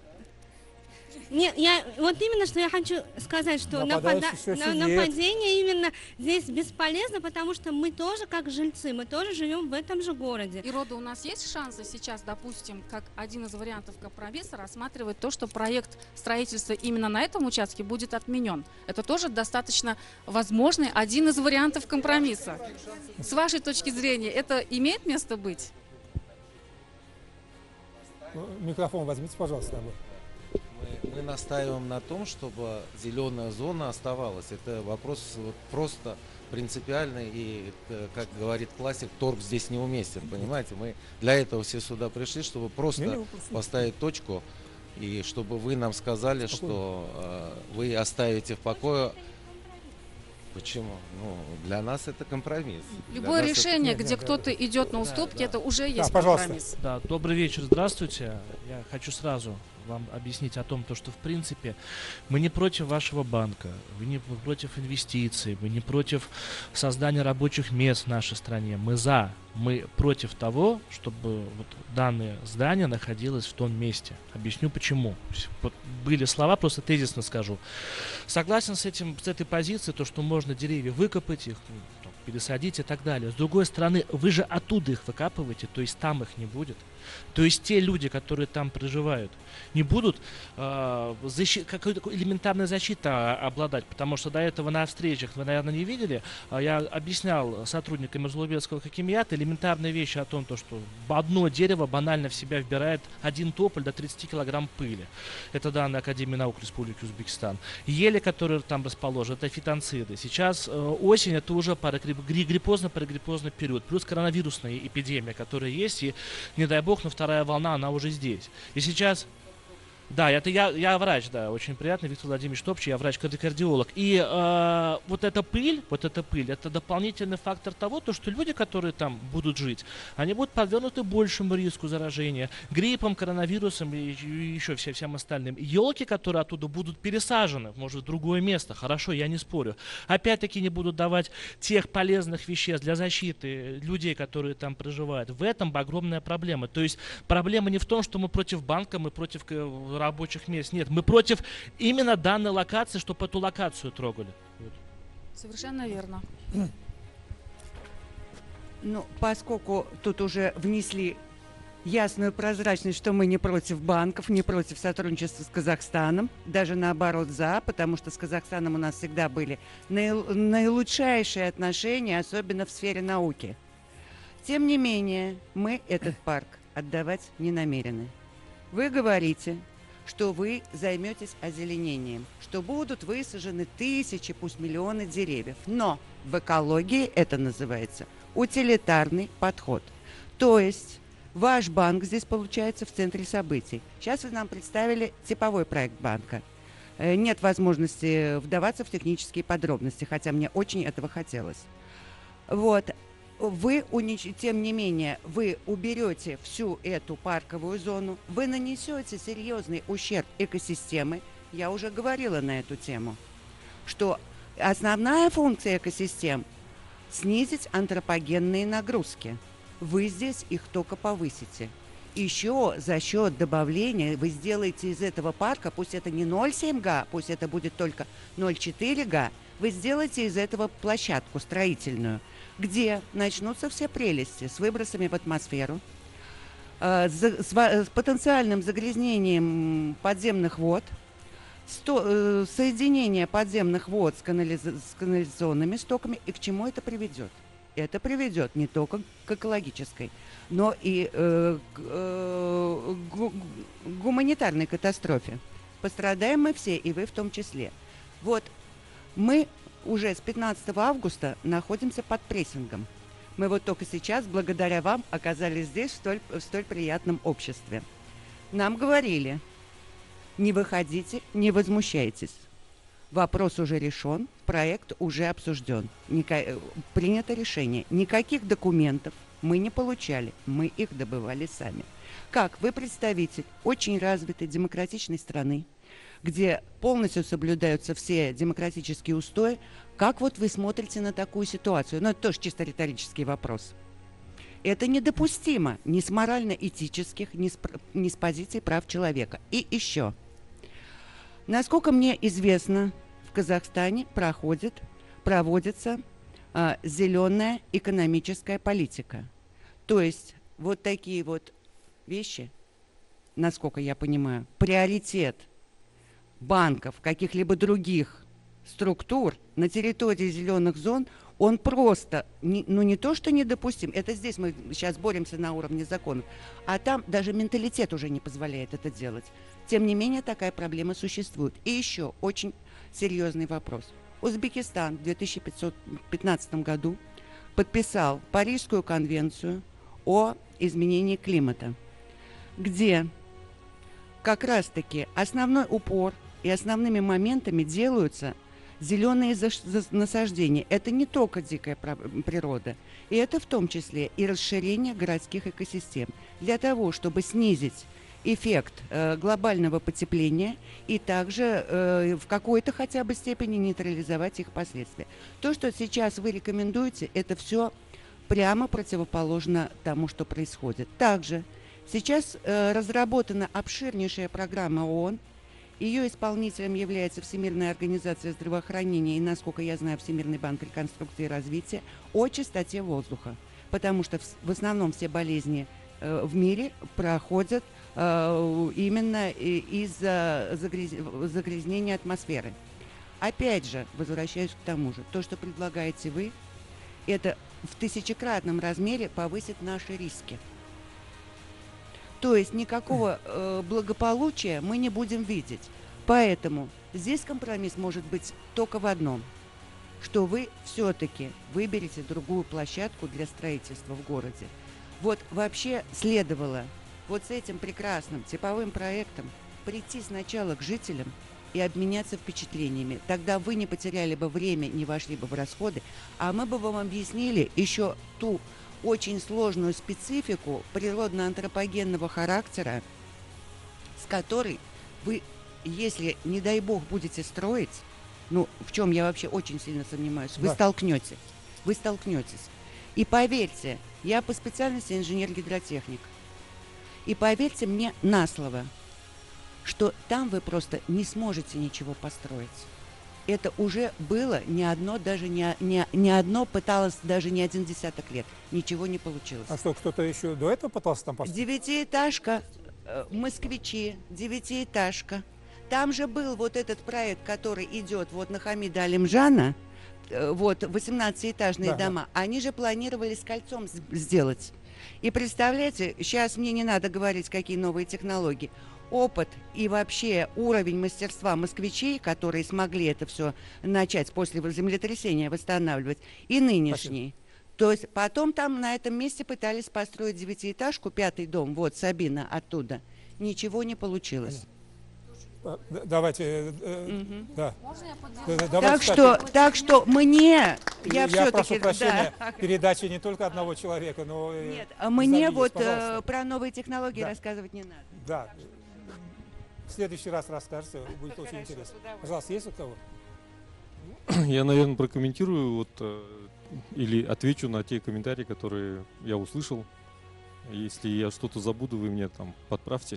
Нет, я вот именно что я хочу сказать, что напада... на, нападение именно здесь бесполезно, потому что мы тоже как жильцы, мы тоже живем в этом же городе. И Рода, у нас есть шансы сейчас, допустим, как один из вариантов компромисса рассматривать то, что проект строительства именно на этом участке будет отменен. Это тоже достаточно возможный один из вариантов компромисса. С вашей точки зрения, это имеет место быть? Микрофон возьмите, пожалуйста. Мы, мы настаиваем на том, чтобы зеленая зона оставалась. Это вопрос вот просто принципиальный, и, как говорит классик, торг здесь неуместен, понимаете? Мы для этого все сюда пришли, чтобы просто поставить точку, и чтобы вы нам сказали, Спокойно. что э, вы оставите в покое. Почему? Ну, для нас это компромисс. Любое для решение, это... где кто-то идет на уступки, да, да. это уже есть да, компромисс. Да, добрый вечер, здравствуйте. Я хочу сразу вам объяснить о том, то, что в принципе мы не против вашего банка, вы не против инвестиций, мы не против создания рабочих мест в нашей стране. Мы за, мы против того, чтобы вот данное здание находилось в том месте. Объясню почему. Вот были слова, просто тезисно скажу. Согласен с этим, с этой позицией, то, что можно деревья выкопать, их пересадить и так далее. С другой стороны, вы же оттуда их выкапываете, то есть там их не будет. То есть те люди, которые там проживают, не будут э, защи- какой-то элементарной защитой обладать, потому что до этого на встречах, вы, наверное, не видели, э, я объяснял сотрудникам Мирзулубецкого хакимията элементарные вещи о том, то, что одно дерево банально в себя вбирает один тополь до тридцати килограмм пыли. Это данные Академии наук Республики Узбекистан. Ели, которые там расположены, это фитонциды. Сейчас э, осень, это уже парагриппозно-парагриппозный период, плюс коронавирусная эпидемия, которая есть, и, не дай бог, но вторая волна, она уже здесь. И сейчас... Да, это я, я врач, да, очень приятно, Виктор Владимирович Топчий, я врач-кардиолог. И э, вот эта пыль, вот эта пыль, это дополнительный фактор того, то, что люди, которые там будут жить, они будут подвергнуты большему риску заражения гриппом, коронавирусом и, и еще всем, всем остальным. Елки, которые оттуда будут пересажены, может, в другое место, хорошо, я не спорю. Опять-таки не будут давать тех полезных веществ для защиты людей, которые там проживают. В этом огромная проблема. То есть проблема не в том, что мы против банка, мы против рабочих мест. Нет, мы против именно данной локации, чтобы эту локацию трогали. Вот. Совершенно верно. Ну, поскольку тут уже внесли ясную прозрачность, что мы не против банков, не против сотрудничества с Казахстаном, даже наоборот за, потому что с Казахстаном у нас всегда были наил- наилучшие отношения, особенно в сфере науки. Тем не менее, мы этот парк отдавать не намерены. Вы говорите, что вы займетесь озеленением, что будут высажены тысячи, пусть миллионы деревьев. Но в экологии это называется утилитарный подход. То есть ваш банк здесь получается в центре событий. Сейчас вы нам представили типовой проект банка. Нет возможности вдаваться в технические подробности, хотя мне очень этого хотелось. Вот. Вы, тем не менее, вы уберете всю эту парковую зону, вы нанесете серьезный ущерб экосистемы. Я уже говорила на эту тему, что основная функция экосистем – снизить антропогенные нагрузки. Вы здесь их только повысите. Еще за счет добавления вы сделаете из этого парка, пусть это не ноль целых семь десятых га, пусть это будет только ноль целых четыре десятых га, вы сделаете из этого площадку строительную, где начнутся все прелести с выбросами в атмосферу, э, с, с, с потенциальным загрязнением подземных вод, сто, э, соединение подземных вод с, канализ, с канализационными стоками. И к чему это приведет? Это приведет не только к экологической, но и э, к э, гу, гуманитарной катастрофе. Пострадаем мы все, и вы в том числе. Вот мы уже с пятнадцатого августа находимся под прессингом. Мы вот только сейчас, благодаря вам, оказались здесь в столь, в столь приятном обществе. Нам говорили, не выходите, не возмущайтесь. Вопрос уже решен, проект уже обсужден. Ника- принято решение. Никаких документов мы не получали, мы их добывали сами. Как вы представитель очень развитой демократичной страны, где полностью соблюдаются все демократические устои, как вот вы смотрите на такую ситуацию? Ну, это тоже чисто риторический вопрос. Это недопустимо ни с морально-этических, ни с, ни с позиции прав человека. И еще. Насколько мне известно, в Казахстане проходит, проводится а, зеленая экономическая политика. То есть вот такие вот вещи, насколько я понимаю, приоритет банков, каких-либо других структур на территории зеленых зон Он просто, не, ну не то, что недопустим, это здесь мы сейчас боремся на уровне законов, а там даже менталитет уже не позволяет это делать. Тем не менее, такая проблема существует. И еще очень серьезный вопрос. Узбекистан в две тысячи пятнадцатом году подписал Парижскую конвенцию о изменении климата, где как раз-таки основной упор и основными моментами делаются зеленые насаждения. Это не только дикая природа, и это в том числе и расширение городских экосистем для того, чтобы снизить эффект э, глобального потепления и также э, в какой-то хотя бы степени нейтрализовать их последствия. То, что сейчас вы рекомендуете, это все прямо противоположно тому, что происходит. Также сейчас э, разработана обширнейшая программа ООН. Ее исполнителем является Всемирная организация здравоохранения и, насколько я знаю, Всемирный банк реконструкции и развития о чистоте воздуха. Потому что в, в основном все болезни э, в мире проходят э, именно из-за загряз... загрязнения атмосферы. Опять же, возвращаюсь к тому же, то, что предлагаете вы, это в тысячекратном размере повысит наши риски. То есть никакого э, благополучия мы не будем видеть. Поэтому здесь компромисс может быть только в одном, что вы все-таки выберете другую площадку для строительства в городе. Вот вообще следовало вот с этим прекрасным типовым проектом прийти сначала к жителям и обменяться впечатлениями. Тогда вы не потеряли бы время, не вошли бы в расходы, а мы бы вам объяснили еще ту очень сложную специфику природно-антропогенного характера, с которой вы, если, не дай бог, будете строить, ну, в чем я вообще очень сильно сомневаюсь, вы Да. столкнетесь. Вы столкнетесь. И поверьте, я по специальности инженер-гидротехник. И поверьте мне на слово, что там вы просто не сможете ничего построить. Это уже было не одно, даже не, не, не одно пыталось даже не один десяток лет. Ничего не получилось. А что, кто-то еще до этого пытался там построить? Девятиэтажка, э, москвичи, девятиэтажка. Там же был вот этот проект, который идет вот на Хамида Алимжана, э, вот восемнадцатиэтажные Да, дома. Они же планировали с кольцом с- сделать. И представляете, сейчас мне не надо говорить, какие новые технологии. Опыт и вообще уровень мастерства москвичей, которые смогли это все начать после землетрясения восстанавливать, и нынешний. То есть потом там на этом месте пытались построить девятиэтажку, пятый дом, вот Сабина оттуда. Ничего не получилось. А, д- Давайте, э, э, Мгм. да. Можно я поддержу? Да, да, давайте, Так кстати, что, так что мне, я, я все-таки, прошу прощения, да. передачи не только одного человека, но и Нет, а мне завидеть, вот э, пожалуйста. про новые технологии Да. рассказывать не надо. Да. В следующий раз расскажете, будет очень Хорошо, интересно. с удовольствием. Пожалуйста, есть у кого? Я, наверное, прокомментирую вот, э, или отвечу на те комментарии, которые я услышал. Если я что-то забуду, вы мне там подправьте.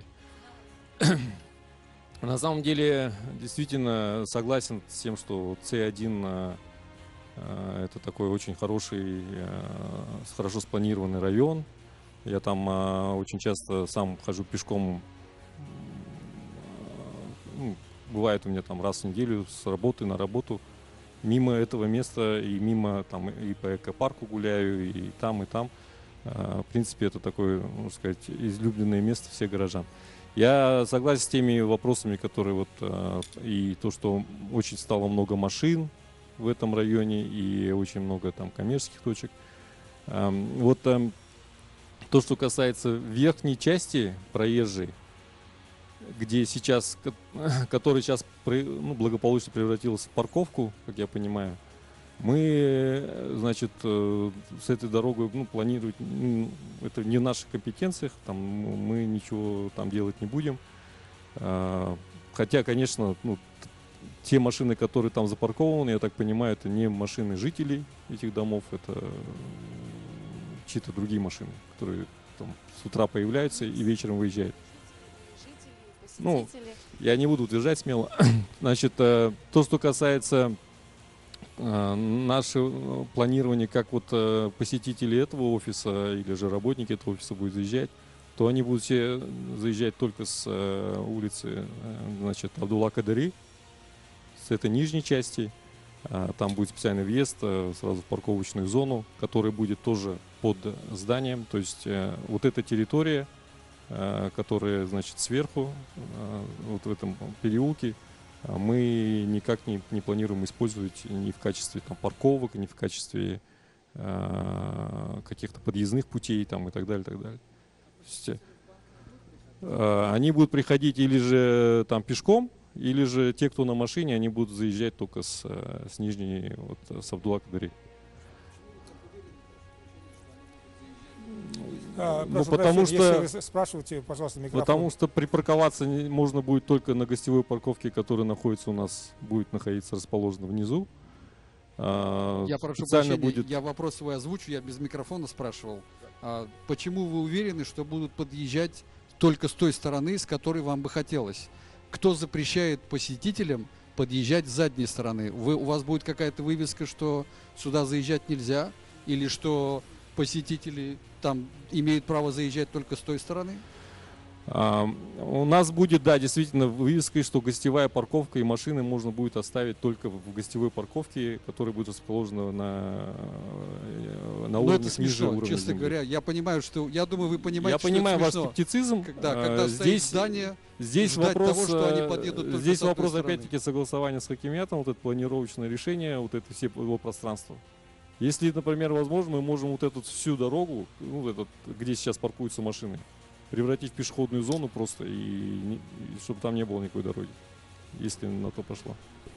На самом деле, действительно согласен с тем, что С один э, э, это такой очень хороший, э, хорошо спланированный район. Я там э, очень часто сам хожу пешком. Ну, бывает у меня там раз в неделю с работы на работу. Мимо этого места и мимо там и по экопарку гуляю, и там, и там. Э, В принципе, это такое, можно сказать, излюбленное место всех горожан. Я согласен с теми вопросами, которые вот э, и то, что очень стало много машин в этом районе и очень много там коммерческих точек. Эм, Вот эм, то, что касается верхней части проезжей, где сейчас, ко- который сейчас при- ну, благополучно превратился в парковку, как я понимаю, мы, э, значит, э, с этой дорогой, ну, планировать, м, это не в наших компетенциях, там м, мы ничего там делать не будем. А, Хотя, конечно, ну, т- те машины, которые там запаркованы, я так понимаю, это не машины жителей этих домов, это э, чьи-то другие машины, которые там с утра появляются и вечером выезжают. Ну, Посетители. я не буду утверждать смело. Значит, э, то, что касается э, нашего планирования, как вот э, посетители этого офиса или же работники этого офиса будут заезжать, то они будут все заезжать только с э, улицы, э, значит, Абдулла Кадыри, с этой нижней части. А, Там будет специальный въезд э, сразу в парковочную зону, которая будет тоже под зданием. То есть э, вот эта территория, э, которая, значит, сверху, э, вот в этом переулке, э, мы никак не, не планируем использовать ни в качестве там парковок, ни в качестве э, каких-то подъездных путей там, и так далее, и так далее. То есть, э, они будут приходить или же там пешком, или же те, кто на машине, они будут заезжать только с, с нижней, вот, с Абдулла Кадыри. А, ну, прошу потому прощения, что, если вы спрашиваете, пожалуйста, микрофон. потому что припарковаться не- можно будет только на гостевой парковке, которая находится у нас, будет находиться расположена внизу. А, Я прошу специально прощения, будет... я вопрос свой озвучу, я без микрофона спрашивал. А, почему вы уверены, что будут подъезжать только с той стороны, с которой вам бы хотелось? Кто запрещает посетителям подъезжать с задней стороны? Вы, у вас будет какая-то вывеска, что сюда заезжать нельзя? Или что посетители там имеют право заезжать только с той стороны? А, у нас будет, да, действительно вывеска, что гостевая парковка и машины можно будет оставить только в гостевой парковке, которая будет расположена на, на Но уровне это ниже смешно, уровня честно земли. говоря. Я понимаю, что я думаю, вы понимаете, Я что понимаю это ваш смешно. скептицизм. Когда, А, когда стоит здесь, здание, здесь ждать вопрос, того, что они э, подъедут только здесь с одной вопрос стороны. опять-таки согласования с хакимиатом, вот это планировочное решение, вот это все его пространство. Если, например, возможно, мы можем вот эту всю дорогу, ну, этот, где сейчас паркуются машины, превратить в пешеходную зону просто, и, не- и чтобы там не было никакой дороги, если на то пошло.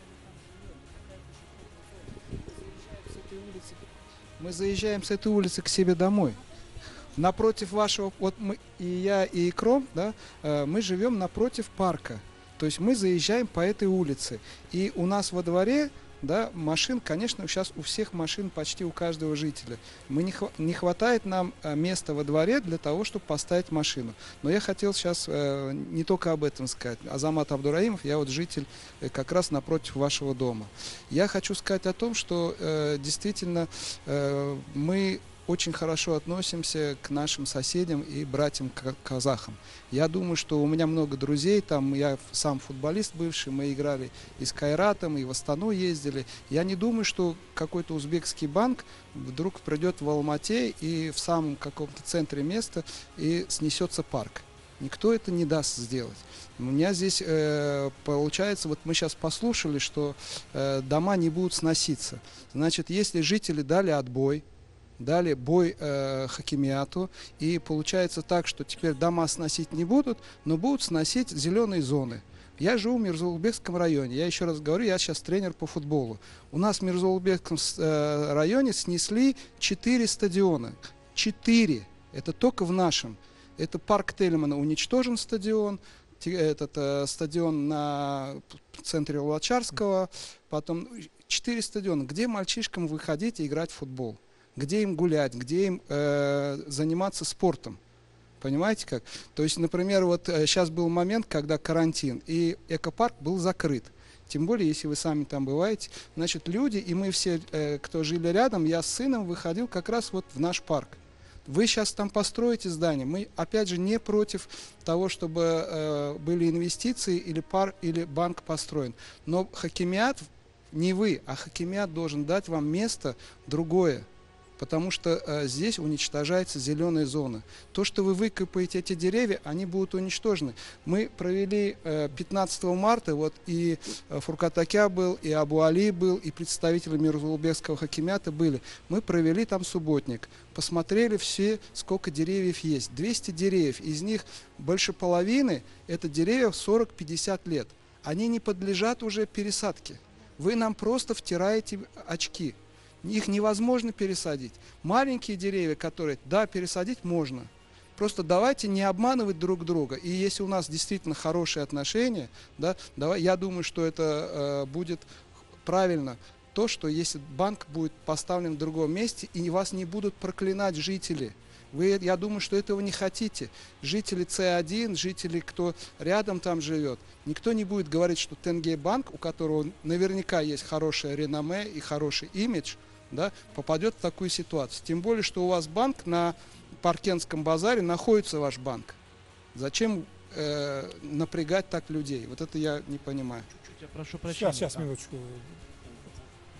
Мы заезжаем с этой улицы к себе домой. Напротив вашего, вот мы, и я, и Икром, да, э, мы живем напротив парка. То есть мы заезжаем по этой улице. И у нас во дворе, да, машин, конечно, сейчас у всех машин, почти у каждого жителя. Мы не, хва- не хватает нам э, места во дворе для того, чтобы поставить машину. Но я хотел сейчас э, не только об этом сказать. Азамат Абдураимов, я вот житель э, как раз напротив вашего дома. Я хочу сказать о том, что э, действительно э, мы очень хорошо относимся к нашим соседям и братьям-казахам. Я думаю, что у меня много друзей, там я сам футболист бывший, мы играли и с Кайратом, и в Астану ездили. Я не думаю, что какой-то узбекский банк вдруг придет в Алмате и в самом каком-то центре места и снесется парк. Никто это не даст сделать. У меня здесь э, получается, вот мы сейчас послушали, что э, дома не будут сноситься. Значит, если жители дали отбой, дали бой э, хакимиату, и получается так, что теперь дома сносить не будут, но будут сносить зеленые зоны. Я живу в Мирзоулбекском районе. Я еще раз говорю, я сейчас тренер по футболу. У нас в Мирзоулбекском э, районе снесли четыре стадиона. Четыре. Это только в нашем. Это парк Тельмана уничтожен стадион, те- этот э, стадион на центре Луачарского, потом четыре стадиона. Где мальчишкам выходить и играть в футбол? Где им гулять, где им э, заниматься спортом. Понимаете как? То есть, например, вот э, сейчас был момент, когда карантин, и экопарк был закрыт. Тем более, если вы сами там бываете. Значит, люди, и мы все, э, кто жили рядом, я с сыном выходил как раз вот в наш парк. Вы сейчас там построите здание. Мы, опять же, не против того, чтобы э, были инвестиции или пар, или банк построен. Но хакимиат, не вы, а хакимиат должен дать вам место другое. Потому что э, здесь уничтожается зеленая зона. То, что вы выкопаете эти деревья, они будут уничтожены. Мы провели э, пятнадцатого марта, вот и э, Фуркат Акя был, и Абу Али был, и представители Мирзоулбекского хакимиата были. Мы провели там субботник, посмотрели все, сколько деревьев есть. двести деревьев, из них больше половины это деревья сорок-пятьдесят лет. Они не подлежат уже пересадке. Вы нам просто втираете очки. Их невозможно пересадить. Маленькие деревья, которые, да, пересадить можно. Просто давайте не обманывать друг друга. И если у нас действительно хорошие отношения, да, давай, я думаю, что это э, будет правильно. То, что если банк будет поставлен в другом месте, и вас не будут проклинать жители. Вы, я думаю, что этого не хотите. Жители С один, жители, кто рядом там живет, никто не будет говорить, что Тенге банк, у которого наверняка есть хорошее реноме и хороший имидж, да, попадет в такую ситуацию. Тем более, что у вас банк на Паркенском базаре, находится ваш банк. Зачем э, напрягать так людей? Вот это я не понимаю. Чуть-чуть, я прошу прощения. Сейчас, сейчас, минуточку.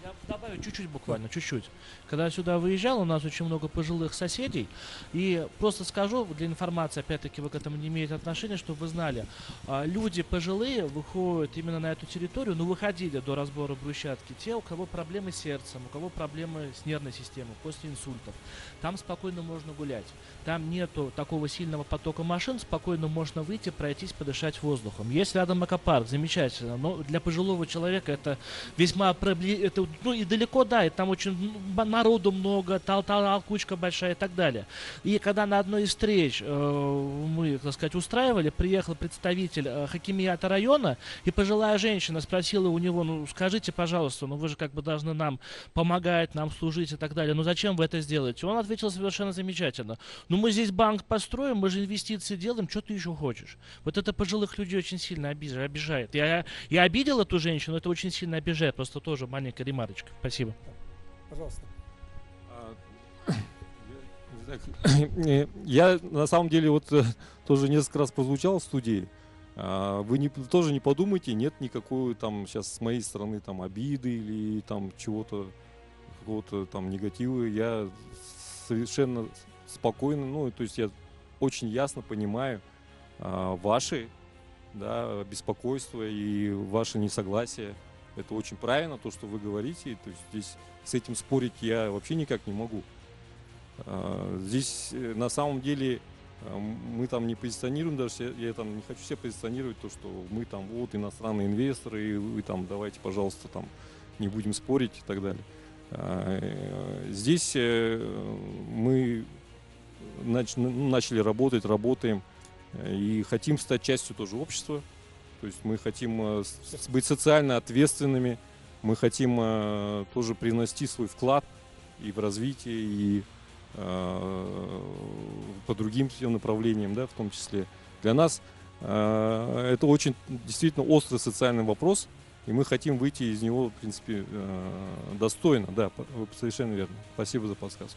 Я добавлю чуть-чуть буквально, чуть-чуть. Когда я сюда выезжал, у нас очень много пожилых соседей. И просто скажу, для информации, опять-таки, вы к этому не имеете отношения, чтобы вы знали. а, Люди пожилые выходят именно на эту территорию, ну, выходили до разбора брусчатки, те, у кого проблемы с сердцем, у кого проблемы с нервной системой, после инсультов. Там спокойно можно гулять. Там нету такого сильного потока машин, спокойно можно выйти, пройтись, подышать воздухом. Есть рядом экопарк, замечательно, но для пожилого человека это весьма проблема. Ну и далеко, да, и там очень народу много, тал-тал, кучка большая и так далее. И когда на одной из встреч э, мы, так сказать, устраивали, приехал представитель э, хакимията района, и пожилая женщина спросила у него, ну скажите, пожалуйста, ну вы же как бы должны нам помогать, нам служить и так далее, ну зачем вы это сделаете? Он ответил совершенно замечательно. Ну мы здесь банк построим, мы же инвестиции делаем, что ты еще хочешь? Вот это пожилых людей очень сильно обижает. Я, я обидел эту женщину, это очень сильно обижает, просто тоже маленькая ремарка. Спасибо. Пожалуйста. Я на самом деле вот тоже несколько раз прозвучал в студии. Вы не, тоже не подумайте, нет никакой там сейчас с моей стороны там обиды или там чего-то, какого-то там негатива. Я совершенно спокойно, ну то есть я очень ясно понимаю ваши, да, беспокойства и ваше несогласие. Это очень правильно, то, что вы говорите. То есть здесь с этим спорить я вообще никак не могу. Здесь на самом деле мы там не позиционируем, даже я, я там не хочу себя позиционировать, то, что мы там вот иностранные инвесторы, и вы там давайте, пожалуйста, там не будем спорить и так далее. Здесь мы нач, начали работать, работаем и хотим стать частью тоже общества. То есть мы хотим быть социально ответственными, мы хотим тоже принести свой вклад и в развитие, и по другим всем направлениям, да, в том числе. Для нас это очень действительно острый социальный вопрос, и мы хотим выйти из него, в принципе, достойно. Да, вы совершенно верно. Спасибо за подсказку.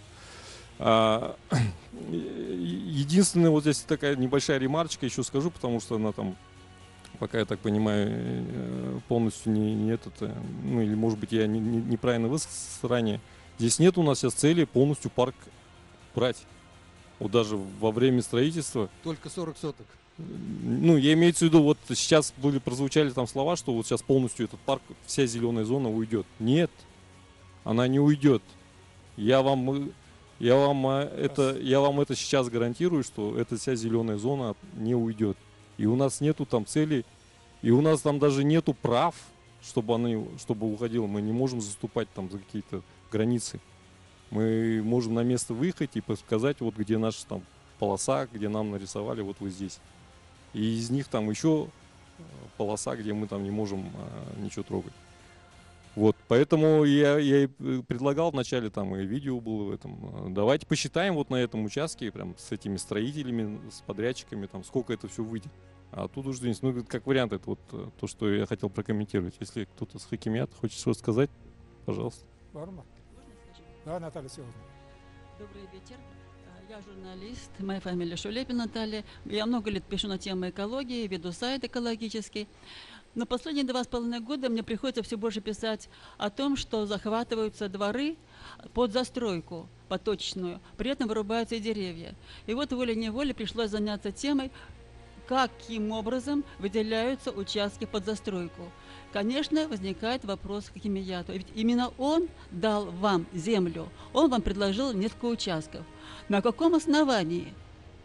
Единственное, вот здесь такая небольшая ремарочка еще скажу, потому что она там, пока я так понимаю, полностью не, не этот, ну или может быть я не, не, неправильно высказался ранее. Здесь нет у нас сейчас цели полностью парк брать. Вот даже во время строительства. Только сорок соток. Ну, я имею в виду, вот сейчас были, прозвучали там слова, что вот сейчас полностью этот парк, вся зеленая зона уйдет. Нет, она не уйдет. Я вам, я вам, это, я вам это сейчас гарантирую, что эта вся зеленая зона не уйдет. И у нас нету там целей, и у нас там даже нету прав, чтобы она, чтобы уходила. Мы не можем заступать там за какие-то границы. Мы можем на место выехать и подсказать, вот где наша там полоса, где нам нарисовали, вот вы здесь. И из них там еще полоса, где мы там не можем а, ничего трогать. Вот, поэтому я, я и предлагал вначале, там и видео было в этом. Давайте посчитаем вот на этом участке, прям с этими строителями, с подрядчиками, там, сколько это все выйдет. А тут уже, ну, как вариант, это вот то, что я хотел прокомментировать. Если кто-то с хакимията хочет что-то сказать, пожалуйста. Да, Наталья Силовна. Добрый вечер. Я журналист, моя фамилия Шулепина Наталья. Я много лет пишу на тему экологии, веду сайт экологический. Но последние два с половиной года мне приходится все больше писать о том, что захватываются дворы под застройку поточную, при этом вырубаются и деревья. И вот волей-неволей пришлось заняться темой, каким образом выделяются участки под застройку. Конечно, возникает вопрос к хакимияту. Ведь именно он дал вам землю, он вам предложил несколько участков. На каком основании?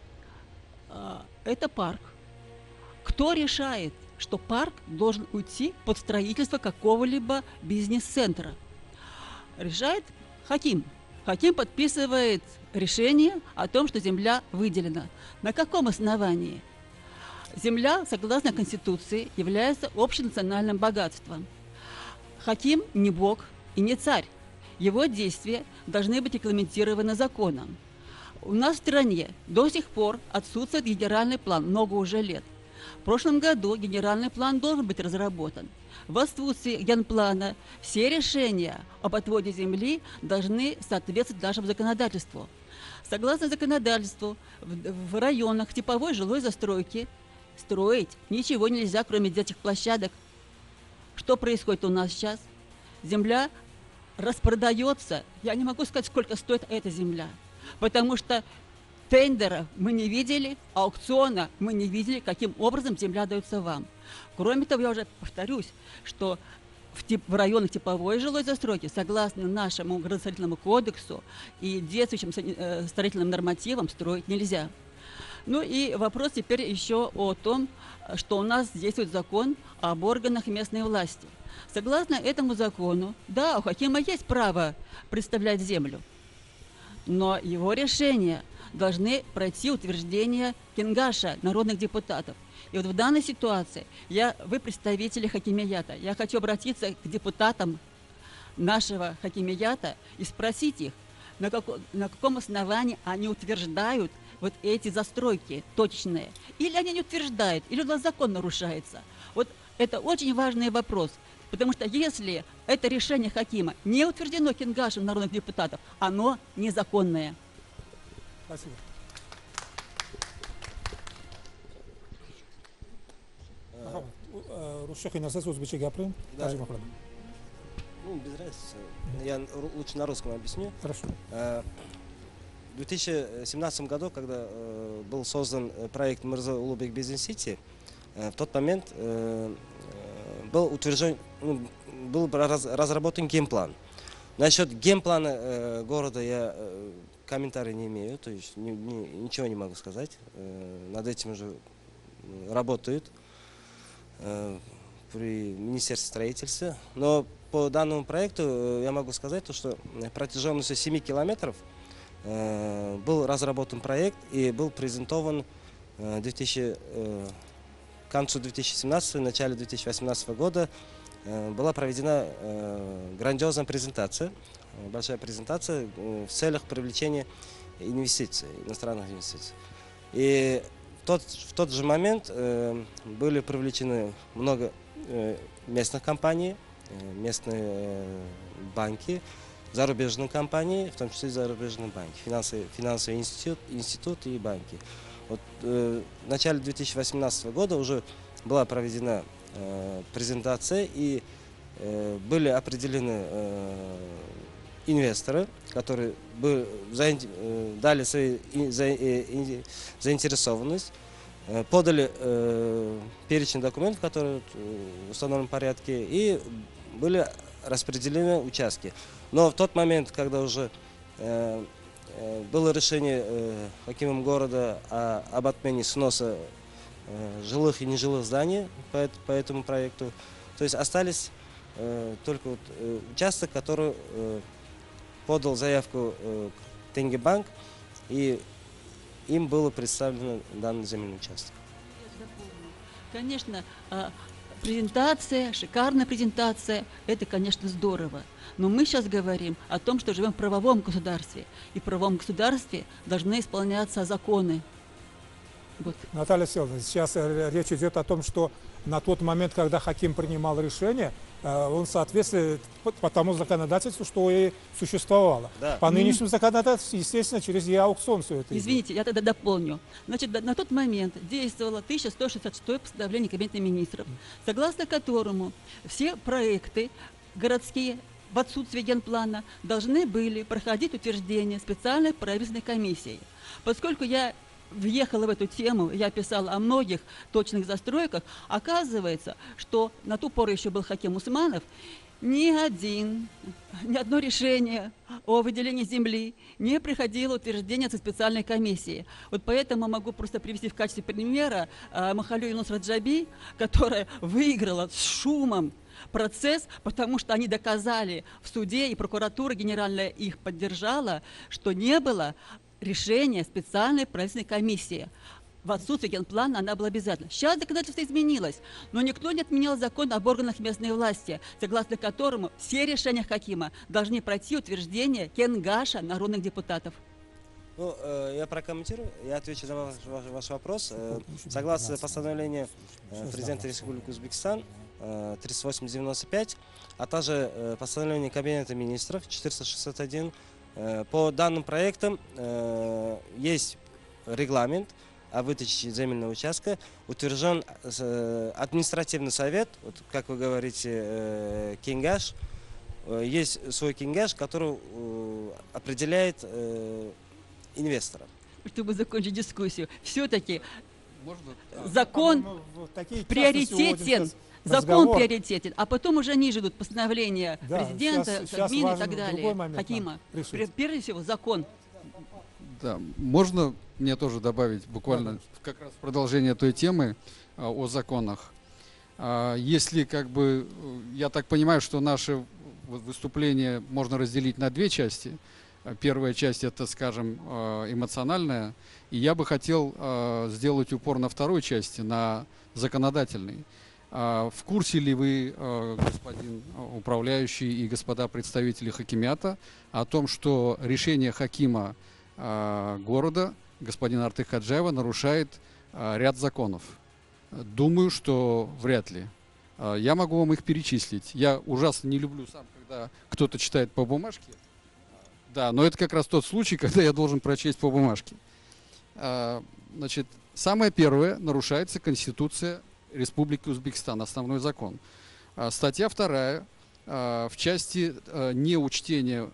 Это парк. Кто решает, что парк должен уйти под строительство какого-либо бизнес-центра? Решает хаким. Хаким подписывает решение о том, что земля выделена. На каком основании? Земля, согласно Конституции, является общенациональным богатством. Хаким не бог и не царь. Его действия должны быть регламентированы законом. У нас в стране до сих пор отсутствует генеральный план, много уже лет. В прошлом году генеральный план должен быть разработан. В отсутствии генплана все решения об отводе земли должны соответствовать нашему законодательству. Согласно законодательству, в районах типовой жилой застройки строить ничего нельзя, кроме детских площадок. Что происходит у нас сейчас? Земля распродается. Я не могу сказать, сколько стоит эта земля, потому что тендера мы не видели, аукциона мы не видели, каким образом земля дается вам. Кроме того, я уже повторюсь, что в, тип, в районах типовой жилой застройки, согласно нашему градостроительному кодексу и действующим э, строительным нормативам, строить нельзя. Ну и вопрос теперь еще о том, что у нас действует закон об органах местной власти. Согласно этому закону, да, у хакима есть право представлять землю, но его решения должны пройти утверждение Кенгаша, народных депутатов. И вот в данной ситуации, я, вы представители хакимията, я хочу обратиться к депутатам нашего хакимията и спросить их, на, как, на каком основании они утверждают вот эти застройки точечные. Или они не утверждают, или у нас закон нарушается. Вот это очень важный вопрос. Потому что если это решение хакима не утверждено Кенгашем народных депутатов, оно незаконное. Спасибо. Русша қинасыз өзбекше гапырын. Ну, без разницы. Я лучше на русском объясню. Хорошо. В две тысячи семнадцатом году, когда был создан проект Мирза Улугбек Бизнес-Сити, в тот момент был утвержден, ну, был раз, разработан геймплан. Насчет геймплана э, города я э, комментарий не имею, то есть ни, ни, ничего не могу сказать. Э, над этим уже работают э, при Министерстве строительства. Но по данному проекту э, я могу сказать, то, что протяженностью семи километров э, был разработан проект и был презентован э, две тысячи, э, к концу две тысячи семнадцатого, начале две тысячи восемнадцатого года. Была проведена э, грандиозная презентация, большая презентация э, в целях привлечения инвестиций, иностранных инвестиций. И в тот, в тот же момент э, были привлечены много э, местных компаний, э, местные э, банки, зарубежные компании, в том числе зарубежные банки, финансовый, финансовый институт, институт и банки. Вот, э, в начале две тысячи восемнадцатого года уже была проведена презентация, и э, были определены э, инвесторы, которые бы, за, э, дали свою за, э, заинтересованность, э, подали э, перечень документов, которые в установленном порядке, и были распределены участки. Но в тот момент, когда уже э, э, было решение э, хакимом города о, об отмене сноса жилых и нежилых зданий по, по этому проекту. То есть остались э, только вот, э, участок, который э, подал заявку э, к Тенгибанк, и им было представлено данный земельный участок. Конечно, презентация, шикарная презентация, это, конечно, здорово. Но мы сейчас говорим о том, что живем в правовом государстве. И в правовом государстве должны исполняться законы. Вот. Наталья Селовна, сейчас речь идет о том, что на тот момент, когда хаким принимал решение, он соответствует по тому законодательству, что и существовало. Да. По нынешнему законодательству, естественно, через e-аукцион все это. Извините, я тогда дополню. Значит, на тот момент действовало тысяча сто шестьдесят шестое постановление Кабинета министров, согласно которому все проекты городские в отсутствие генплана должны были проходить утверждение специальной правительственной комиссией. Поскольку я въехала в эту тему, я писала о многих точных застройках, оказывается, что на ту пору еще был Хаким Усманов, ни один, ни одно решение о выделении земли не приходило утверждение со специальной комиссии. Вот поэтому могу просто привести в качестве примера э, Махалю Юнус Раджаби, которая выиграла с шумом процесс, потому что они доказали в суде, и прокуратура генеральная их поддержала, что не было решение специальной правительственной комиссии. В отсутствие генплана она была обязательна. Сейчас законодательство изменилось, но никто не отменял закон об органах местной власти, согласно которому все решения хакима должны пройти утверждение Кенгаша народных депутатов. Ну, э, я прокомментирую, я отвечу на ваш, ваш, ваш вопрос. Э, согласно постановлению э, президента Республики Узбекистан э, тридцать восемь девяносто пять, а также э, постановление Кабинета министров четыреста шестьдесят один, по данным проектам э, есть регламент о выдаче земельного участка, утвержден э, административный совет, вот, как вы говорите, э, Кенгаш, э, есть свой кенгеш, который э, определяет э, инвестора. Чтобы закончить дискуссию, все-таки закон приоритетен. Закон приоритетен, а потом уже ниже идут постановления да, президента, Кабмина и так далее, Хакима. Прежде всего, закон. Да, можно мне тоже добавить буквально да, как раз в продолжение той темы а, о законах. А, если как бы, я так понимаю, что наше выступление можно разделить на две части. Первая часть это, скажем, эмоциональная, и я бы хотел а, сделать упор на второй части, на законодательной. В курсе ли вы, господин управляющий и господа представители хакимията, о том, что решение хакима города, господина Артык Хаджаева, нарушает ряд законов? Думаю, что вряд ли. Я могу вам их перечислить. Я ужасно не люблю сам, когда кто-то читает по бумажке. Да, но это как раз тот случай, когда я должен прочесть по бумажке. Значит, самое первое, нарушается Конституция Республики Узбекистан, основной закон. Статья вторая в части неучтения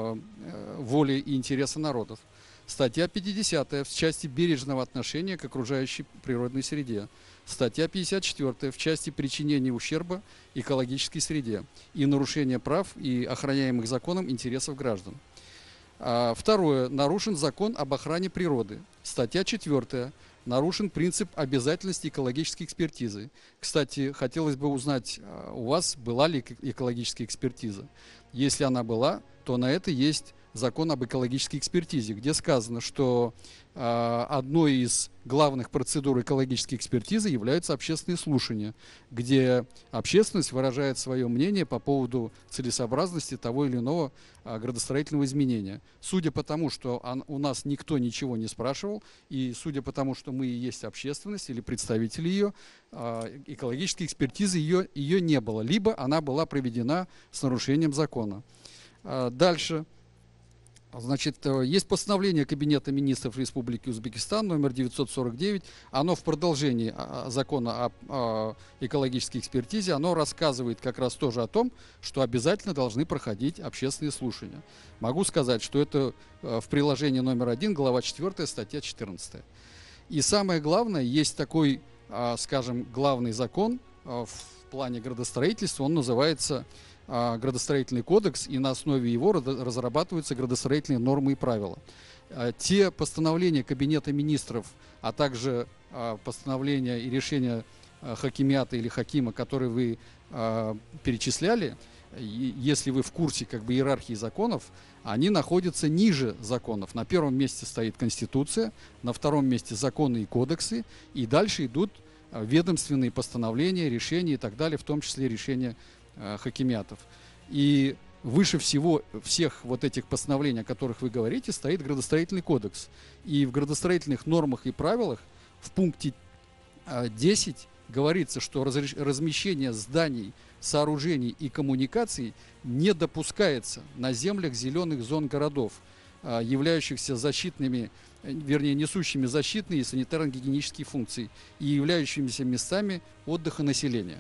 воли и интереса народов. Статья пятидесятая в части бережного отношения к окружающей природной среде. Статья пятьдесят четвёртая в части причинения ущерба экологической среде и нарушения прав и охраняемых законом интересов граждан. Второе. Нарушен закон об охране природы. Статья четвёртая. Нарушен принцип обязательности экологической экспертизы. Кстати, хотелось бы узнать, у вас была ли экологическая экспертиза? Если она была, то на это есть закон об экологической экспертизе, где сказано, что э, одной из главных процедур экологической экспертизы являются общественные слушания, где общественность выражает свое мнение по поводу целесообразности того или иного э, градостроительного изменения. Судя по тому, что он, у нас никто ничего не спрашивал, и судя по тому, что мы и есть общественность или представители ее, э, экологической экспертизы ее, ее не было, либо она была проведена с нарушением закона. Э, дальше. Значит, есть постановление Кабинета министров Республики Узбекистан номер девятьсот сорок девять. Оно в продолжении закона о экологической экспертизе, оно рассказывает как раз тоже о том, что обязательно должны проходить общественные слушания. Могу сказать, что это в приложении номер один, глава четвёртая, статья четырнадцатая. И самое главное, есть такой, скажем, главный закон в плане градостроительства, он называется градостроительный кодекс, и на основе его разрабатываются градостроительные нормы и правила. Те постановления Кабинета министров, а также постановления и решения хакимията или хакима, которые вы перечисляли, если вы в курсе как бы иерархии законов, они находятся ниже законов. На первом месте стоит Конституция, на втором месте законы и кодексы, и дальше идут ведомственные постановления, решения и так далее, в том числе решения хакимиатов. И выше всего всех вот этих постановлений, о которых вы говорите, стоит градостроительный кодекс. И в градостроительных нормах и правилах в пункте десять говорится, что размещение зданий, сооружений и коммуникаций не допускается на землях зеленых зон городов, являющихся защитными, вернее, несущими защитные и санитарно-гигиенические функции и являющимися местами отдыха населения.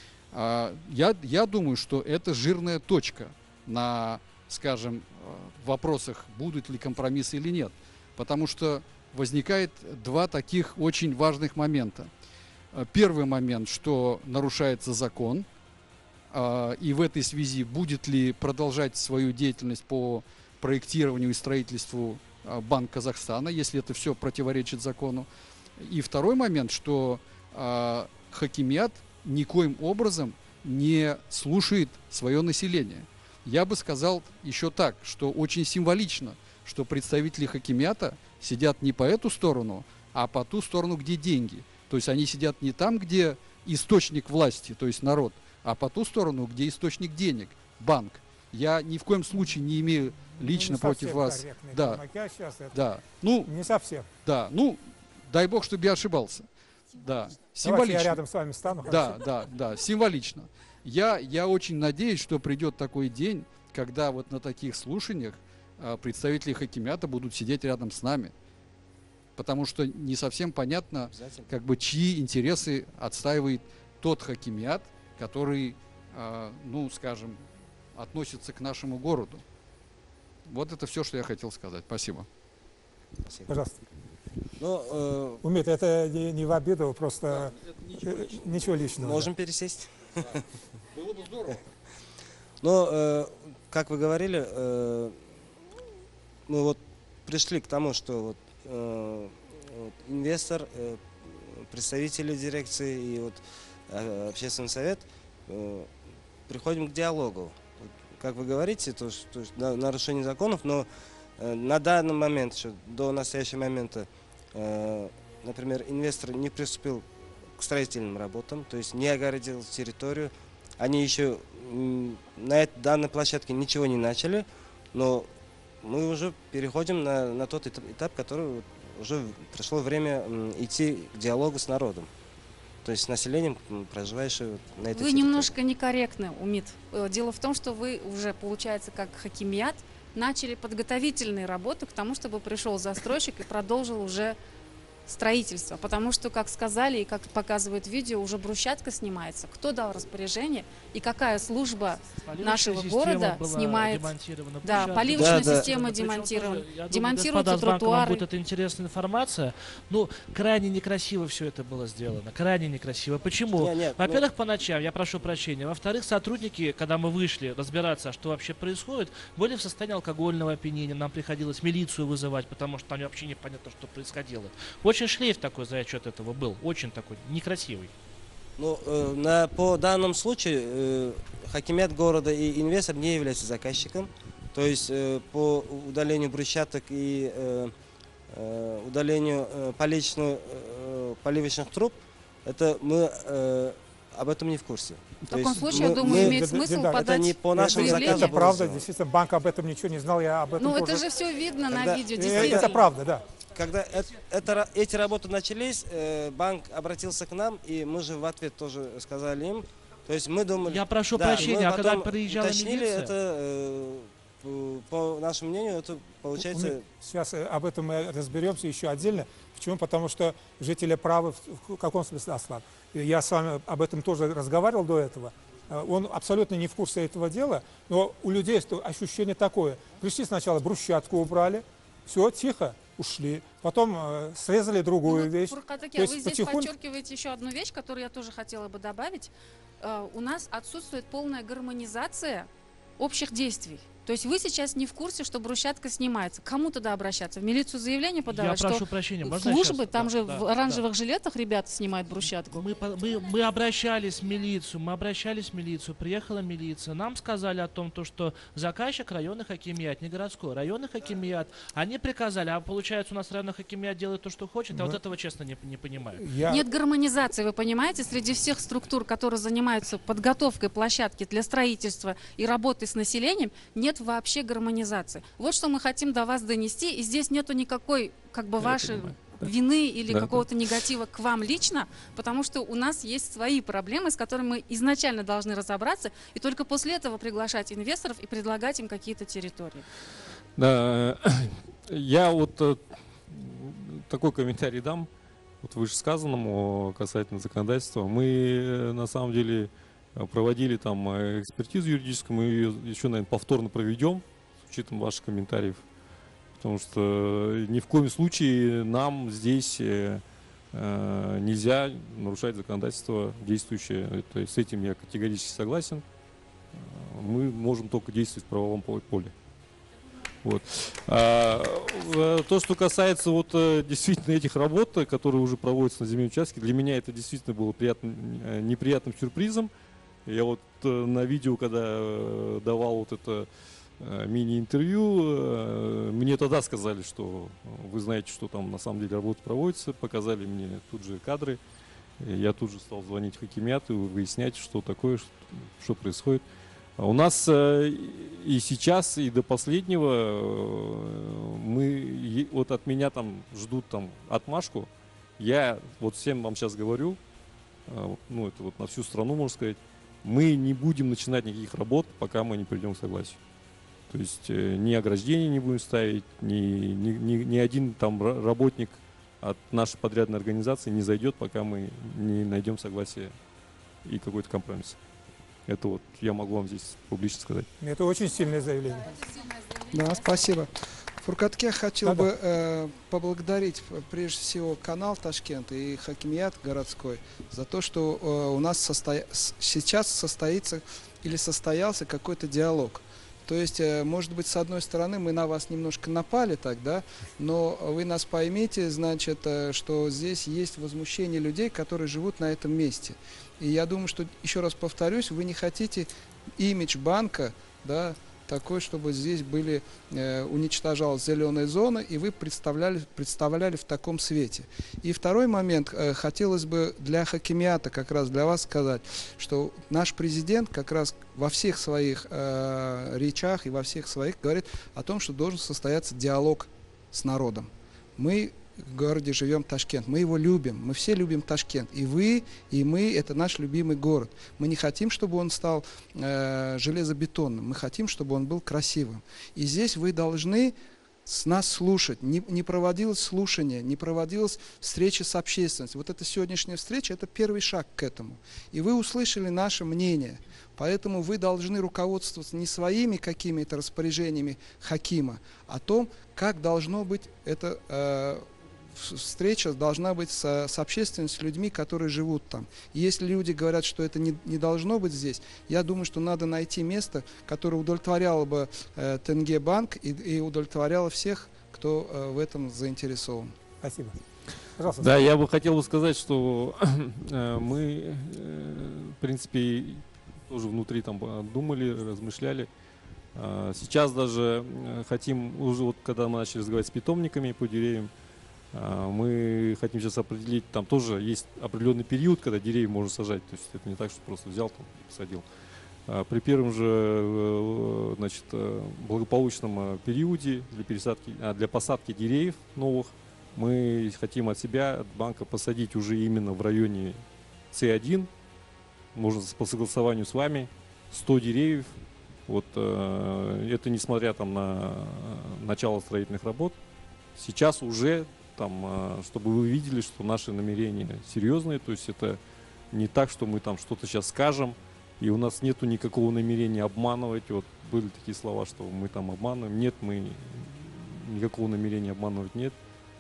Я, я думаю, что это жирная точка на, скажем, вопросах, будут ли компромиссы или нет. Потому что возникает два таких очень важных момента. Первый момент, что нарушается закон, и в этой связи будет ли продолжать свою деятельность по проектированию и строительству Банк Казахстана, если это все противоречит закону. И второй момент, что хакимият никоим образом не слушает свое население. Я бы сказал еще так, что очень символично, что представители хакимията сидят не по эту сторону, а по ту сторону, где деньги. То есть они сидят не там, где источник власти, то есть народ, а по ту сторону, где источник денег, банк. Я ни в коем случае не имею лично ну, против вас. Да, да. Ну, не совсем. Да, ну, дай бог, чтобы я ошибался. Да, символично. Я рядом с вами стану. Да, да, да, символично. Я, я очень надеюсь, что придет такой день, когда вот на таких слушаниях а, представители хакимията будут сидеть рядом с нами. Потому что не совсем понятно, как бы, чьи интересы отстаивает тот хакимият, который, а, ну, скажем, относится к нашему городу. Вот это все, что я хотел сказать. Спасибо. Спасибо. Пожалуйста. Ну, э, Умит, это не, не в обиду, просто да, ничего, личного. ничего личного. Можем да. пересесть. Да. Было бы здорово. Но, э, как вы говорили, э, мы вот пришли к тому, что вот, э, вот инвестор, э, представители дирекции и вот, э, общественный совет э, приходим к диалогу. Вот, как вы говорите, то, что, на, нарушение законов, но э, на данный момент, что до настоящего момента, э, например, инвестор не приступил к строительным работам, то есть не огородил территорию. Они еще на этой данной площадке ничего не начали, но мы уже переходим на, на тот этап, этап, который уже пришло время идти к диалогу с народом, то есть с населением, проживающим на этой Вы территории. немножко некорректны, Умит. Дело в том, что вы уже, получается, как хакимият, начали подготовительные работы к тому, чтобы пришел застройщик и продолжил уже строительство. Потому что, как сказали и как показывает видео, уже брусчатка снимается. Кто дал распоряжение и какая служба Поливочная нашего система города была снимает. демонтирована, Да, брусчатка поливочная Да, да. система Причем демонтирована. тоже, я думаю, Демонтируются господа с банка, вам тротуары. будет это интересная информация. Ну, крайне некрасиво все это было сделано. Крайне некрасиво. Почему? Не, нет, Во-первых, по ночам, я прошу прощения. Во-вторых, сотрудники, когда мы вышли разбираться, что вообще происходит, были в состоянии алкогольного опьянения. Нам приходилось милицию вызывать, потому что там вообще непонятно, что происходило. Очень шлейф такой за отчет этого был. Очень такой некрасивый. Ну, э, на, по данному случаю э, хакимиат города и инвестор не являются заказчиком. То есть э, по удалению брусчаток и э, э, удалению э, поливочных, э, поливочных труб, это мы э, об этом не в курсе. В То таком есть случае, мы- я думаю, мы- имеет смысл да, подать это не по нашему заявление. заказу Это было правда, сделано. действительно, банк об этом ничего не знал, я об этом Ну, тоже... это же все видно на Когда- видео, Э, действительно. Это правда, да. Когда это, это, эти работы начались, э, банк обратился к нам, и мы же в ответ тоже сказали им. То есть мы думали... Я прошу да, прощения, мы а когда потом приезжала уточнили милиция? это, э, по, по нашему мнению, это получается... Мы сейчас э, об этом мы разберемся еще отдельно. Почему? Потому что жители правы в, в каком смысле, Аслан? Я с вами об этом тоже разговаривал до этого. Э, Он абсолютно не в курсе этого дела, но у людей ощущение такое. Пришли сначала брусчатку убрали, все, тихо, ушли. Потом э, срезали другую Ну, вещь. Фуркатаке, То а вы есть здесь потихоньку- подчеркиваете еще одну вещь, которую я тоже хотела бы добавить. Э, у нас отсутствует полная гармонизация общих действий. То есть вы сейчас не в курсе, что брусчатка снимается. К кому тогда обращаться? В милицию заявление подавать? Я прошу что прощения, можно я службы, щас? там Да, же да, в оранжевых жилетах ребята снимают брусчатку. Мы, по- мы, мы обращались в милицию, мы обращались в милицию, приехала милиция, нам сказали о том, то, что заказчик районный хакимиат, не городской, районный хакимиат. Они приказали, а получается у нас районный хакимиат делает то, что хочет, а Ну, вот этого, честно, не, не понимаю. Я- Нет гармонизации, вы понимаете, среди всех структур, которые занимаются подготовкой площадки для строительства и работы с населением, нет вообще гармонизации. Вот что мы хотим до вас донести, и здесь нету никакой как бы Я вашей понимаю. вины или Да, какого-то негатива к вам лично, потому что у нас есть свои проблемы, с которыми мы изначально должны разобраться, и только после этого приглашать инвесторов и предлагать им какие-то территории. Да, я вот э, такой комментарий дам вот вышесказанному касательно законодательства. Мы э, на самом деле э, проводили там э, экспертизу юридическую, мы ее еще, наверное, повторно проведем с учетом ваших комментариев, потому что э, ни в коем случае нам здесь э, э, нельзя нарушать законодательство действующее. То есть с этим я категорически согласен. Э, Мы можем только действовать в правовом поле. Вот. А, в- то, что касается вот э, действительно этих работ, э, которые уже проводятся на земельном участке, для меня это действительно было приятным, э, неприятным сюрпризом. Я вот э, на видео, когда э, давал вот это э, мини-интервью, э, мне тогда сказали, что вы знаете, что там на самом деле работа проводится, показали мне тут же кадры. И я тут же стал звонить в хакимиат и выяснять, что такое, что, что происходит. А у нас э, и сейчас, и до последнего э, мы, е- вот от меня там ждут там отмашку. Я вот всем вам сейчас говорю, э, ну это вот на всю страну можно сказать, мы не будем начинать никаких работ, пока мы не придем к согласию. То есть э, ни ограждения не будем ставить, ни, ни, ни, ни один там ра- работник от нашей подрядной организации не зайдет, пока мы не найдем согласие и какой-то компромисс. Это вот я могу вам здесь публично сказать. Это очень сильное заявление. Да, спасибо. Фуркатке хотел Да-да. бы э, поблагодарить прежде всего канал Ташкент и Хакимият городской за то, что э, у нас состо... сейчас состоится или состоялся какой-то диалог. То есть, э, может быть, с одной стороны, мы на вас немножко напали тогда, но вы нас поймите, значит, э, что здесь есть возмущение людей, которые живут на этом месте. И я думаю, что, еще раз повторюсь, вы не хотите имидж банка, да, такой, чтобы здесь были, э, уничтожалась зеленая зона, и вы представляли, представляли в таком свете. И второй момент, э, хотелось бы для Хакимията, как раз для вас сказать, что наш президент как раз во всех своих э, речах и во всех своих говорит о том, что должен состояться диалог с народом. Мы в городе живем Ташкент, мы его любим, мы все любим Ташкент, и вы, и мы, это наш любимый город. Мы не хотим, чтобы он стал э, железобетонным, мы хотим, чтобы он был красивым. И здесь вы должны с нас слушать, не, не проводилось слушание, не проводилась встреча с общественностью. Вот эта сегодняшняя встреча, это первый шаг к этому. И вы услышали наше мнение, поэтому вы должны руководствоваться не своими какими-то распоряжениями Хакима, а том, как должно быть это э, встреча должна быть с, с общественностью, с людьми, которые живут там. И если люди говорят, что это не, не должно быть здесь, я думаю, что надо найти место, которое удовлетворяло бы э, Тенге банк и, и удовлетворяло всех, кто э, в этом заинтересован. Спасибо. Пожалуйста. Да, я бы хотел бы сказать, что э, мы, э, в принципе, тоже внутри там думали, размышляли. Э, сейчас даже э, хотим, уже вот когда мы начали разговаривать с питомниками по деревьям, мы хотим сейчас определить, там тоже есть определенный период, когда деревья можно сажать, то есть это не так, что просто взял там и посадил. При первом же, значит, благополучном периоде для пересадки, для посадки деревьев новых мы хотим от себя, от банка, посадить уже именно в районе С один, можно по согласованию с вами, сто деревьев. Вот это несмотря там на начало строительных работ. Сейчас уже там, чтобы вы видели, что наши намерения серьезные, то есть это не так, что мы там что-то сейчас скажем, и у нас нету никакого намерения обманывать. Вот были такие слова, что мы там обманываем. Нет, мы никакого намерения обманывать нет.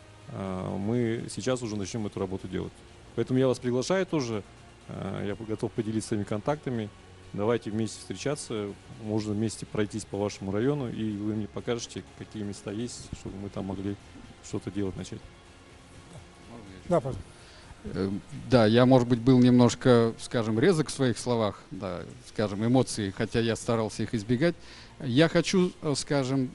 Мы сейчас уже начнем эту работу делать. Поэтому я вас приглашаю тоже, я готов поделиться своими контактами. Давайте вместе встречаться, можно вместе пройтись по вашему району, и вы мне покажете, какие места есть, чтобы мы там могли что-то делать, начать. Да, пожалуйста. Да, я, может быть, был немножко, скажем, резок в своих словах, да, скажем, эмоции, хотя я старался их избегать. Я хочу, скажем,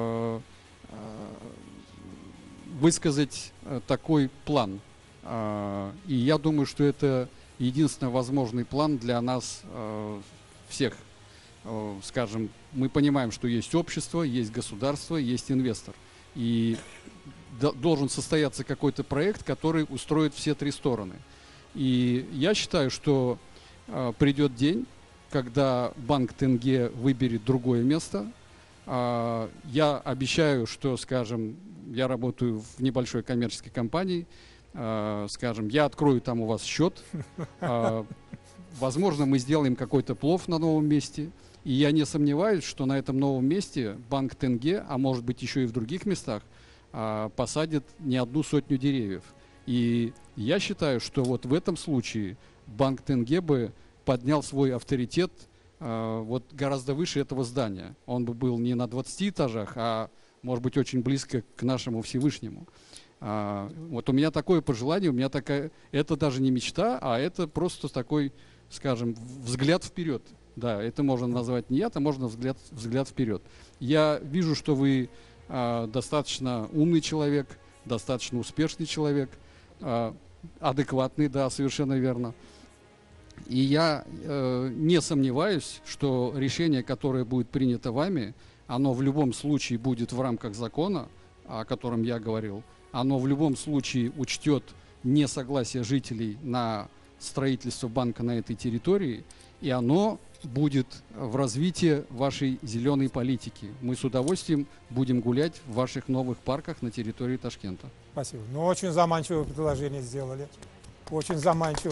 высказать такой план. И я думаю, что это единственный возможный план для нас всех. Скажем, мы понимаем, что есть общество, есть государство, есть инвестор. И должен состояться какой-то проект, который устроит все три стороны. И я считаю, что э, придет день, когда банк Тенге выберет другое место. Э, я обещаю, что, скажем, я работаю в небольшой коммерческой компании, э, скажем, я открою там у вас счет. Э, возможно, мы сделаем какой-то плов на новом месте. И я не сомневаюсь, что на этом новом месте банк Тенге, а может быть еще и в других местах, посадит не одну сотню деревьев. И я считаю, что вот в этом случае банк Тенге бы поднял свой авторитет э, вот гораздо выше этого здания. Он бы был не на двадцати этажах, а может быть очень близко к нашему Всевышнему. А, вот у меня такое пожелание, у меня такая, это даже не мечта, а это просто такой, скажем, взгляд вперед. Да, это можно назвать не я, это можно взгляд, взгляд вперед. Я вижу, что вы э, достаточно умный человек, достаточно успешный человек, э, адекватный, да, совершенно верно. И я э, не сомневаюсь, что решение, которое будет принято вами, оно в любом случае будет в рамках закона, о котором я говорил, оно в любом случае учтет несогласие жителей на строительство банка на этой территории, и оно будет в развитии вашей зеленой политики. Мы с удовольствием будем гулять в ваших новых парках на территории Ташкента. Спасибо. Ну, очень заманчивое предложение сделали. Очень заманчивое.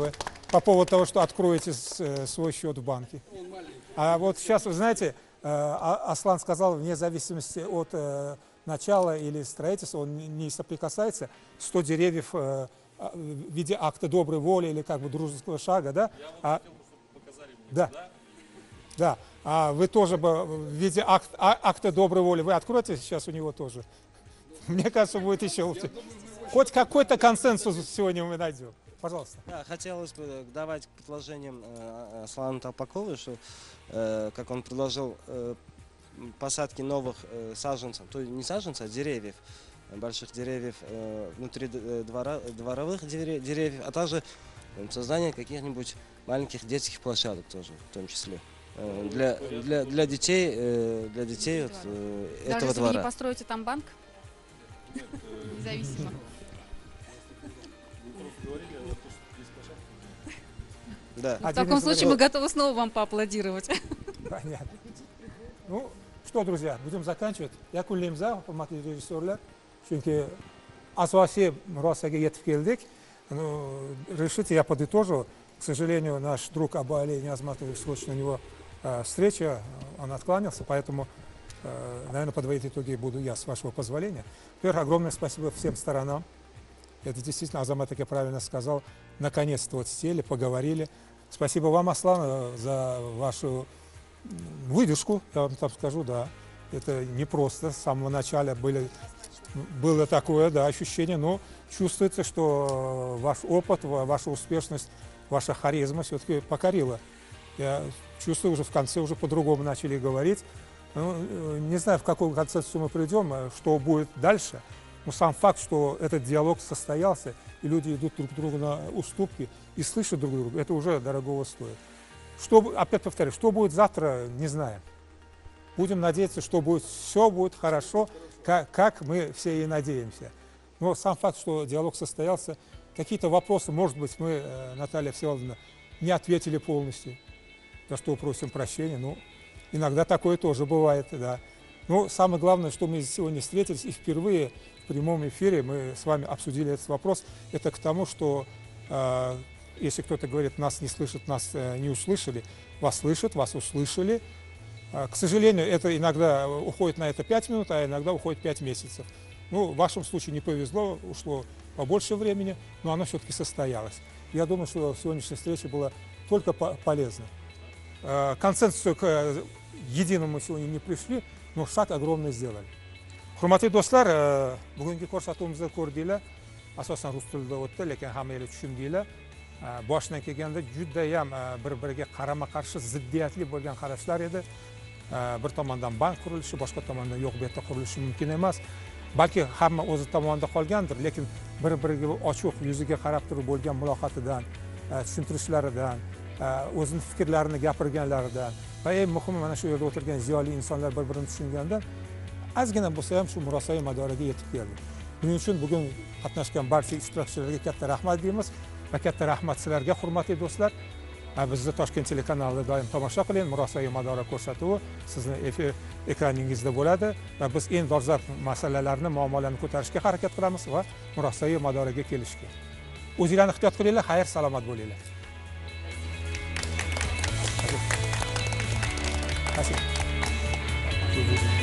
по поводу того, что откроете свой счет в банке. А вот сейчас, вы знаете, Аслан сказал, вне зависимости от начала или строительства, он не соприкасается, сто деревьев в виде акта доброй воли или как бы дружеского шага, да? А, да, да. А вы тоже бы в виде акт, а, акта доброй воли, вы откроете сейчас у него тоже? Мне кажется, будет еще лучше. Хоть какой-то консенсус сегодня мы найдем. Пожалуйста. Да, хотелось бы давать предложениям э, Аслану Толпакову, что, э, как он предложил, э, посадки новых э, саженцев, то есть не саженцев, а деревьев, больших деревьев э, внутри двора, дворовых деревьев, а также э, создание каких-нибудь маленьких детских площадок тоже, в том числе. Э, для, для, для детей, э, для детей вот, э, Даже этого если двора. вы не построите там банк? Независимо. Да. В таком случае мы готовы снова вам поаплодировать. Понятно. Ну, что, друзья, будем заканчивать. Я куллеймза, hurmatli rejissyorlar. Chunki asosiy murosaga yetib keldik. Ну, решите, я подытожу. К сожалению, наш друг Абу Али Ниазматович, срочно у него э, встреча, он откланялся, поэтому, э, наверное, подводить итоги буду я, с вашего позволения. Во-первых, огромное спасибо всем сторонам. Это действительно, Азамат, как я правильно сказал, наконец-то вот сели, поговорили. Спасибо вам, Аслан, за вашу выдержку, я вам там скажу, да. Это непросто, с самого начала были, было такое, да, ощущение, но чувствуется, что ваш опыт, ваша успешность, ваша харизма все-таки покорила. Я чувствую, уже в конце уже по-другому начали говорить. Ну, не знаю, в какую концепцию мы придем, что будет дальше. Но сам факт, что этот диалог состоялся, и люди идут друг другу на уступки и слышат друг друга, это уже дорогого стоит. Что, опять повторю, что будет завтра, не знаем. Будем надеяться, что будет, все будет хорошо, как, как мы все и надеемся. Но сам факт, что диалог состоялся, какие-то вопросы, может быть, мы, Наталья Всеволодовна, не ответили полностью, за что просим прощения. Ну, иногда такое тоже бывает, да. Но самое главное, что мы сегодня встретились и впервые в прямом эфире мы с вами обсудили этот вопрос, это к тому, что э, если кто-то говорит, нас не слышат, нас э, не услышали, вас слышат, вас услышали. Э, к сожалению, это иногда уходит на это пять минут, а иногда уходит пять месяцев. Ну, в вашем случае не повезло, ушло побольше времени, но оно все-таки состоялось. Я думаю, что сегодняшняя встреча была только по полезна. Э, консенсусу к единому сегодня не пришли, но шаг огромный сделали. Hurmatli do'stlar, bugungi ko'rsatuvimizni ko'rdinglar. Asosan rus tilida o'tdi, lekin hammangiz tushundinglar. Boshidan kelganda juda ham bir-biriga qarama-qarshi ziddiyatli bo'lgan qarashlar edi. Bir tomondan bank qurilishi, boshqa tomondan yo'q bu yerda qurilishi mumkin emas. Balki hamma o'zi tomonida qolgandir, lekin bir-biriga ochiq yuziga qarab turib bo'lgan mulohatidan, tushuntirishlaridan, o'zining fikrlarini gapirganlaridan va eng muhimi mana shu yerda o'tirgan ziyoli insonlar bir-birini tushungandan ozgina bo'lsa ham shu murosai madoriga yetib keldi. Buning uchun bugun qatnashgan barcha ishtirokchilarga katta rahmat deymiz va katta rahmat sizlarga, hurmatli do'stlar. Bizni Toshkent telekanalida doim tomosha qiling. Murosai madora ko'rsatuvi sizni efir ekraningizda bo'ladi va biz eng dolzarb masalalarni, muammolarni ko'tarishga harakat qilamiz va murosai madoraga kelishga. O'zinglarni ehtiyot qilinglar, xayr, salomat bo'linglar. Спасибо.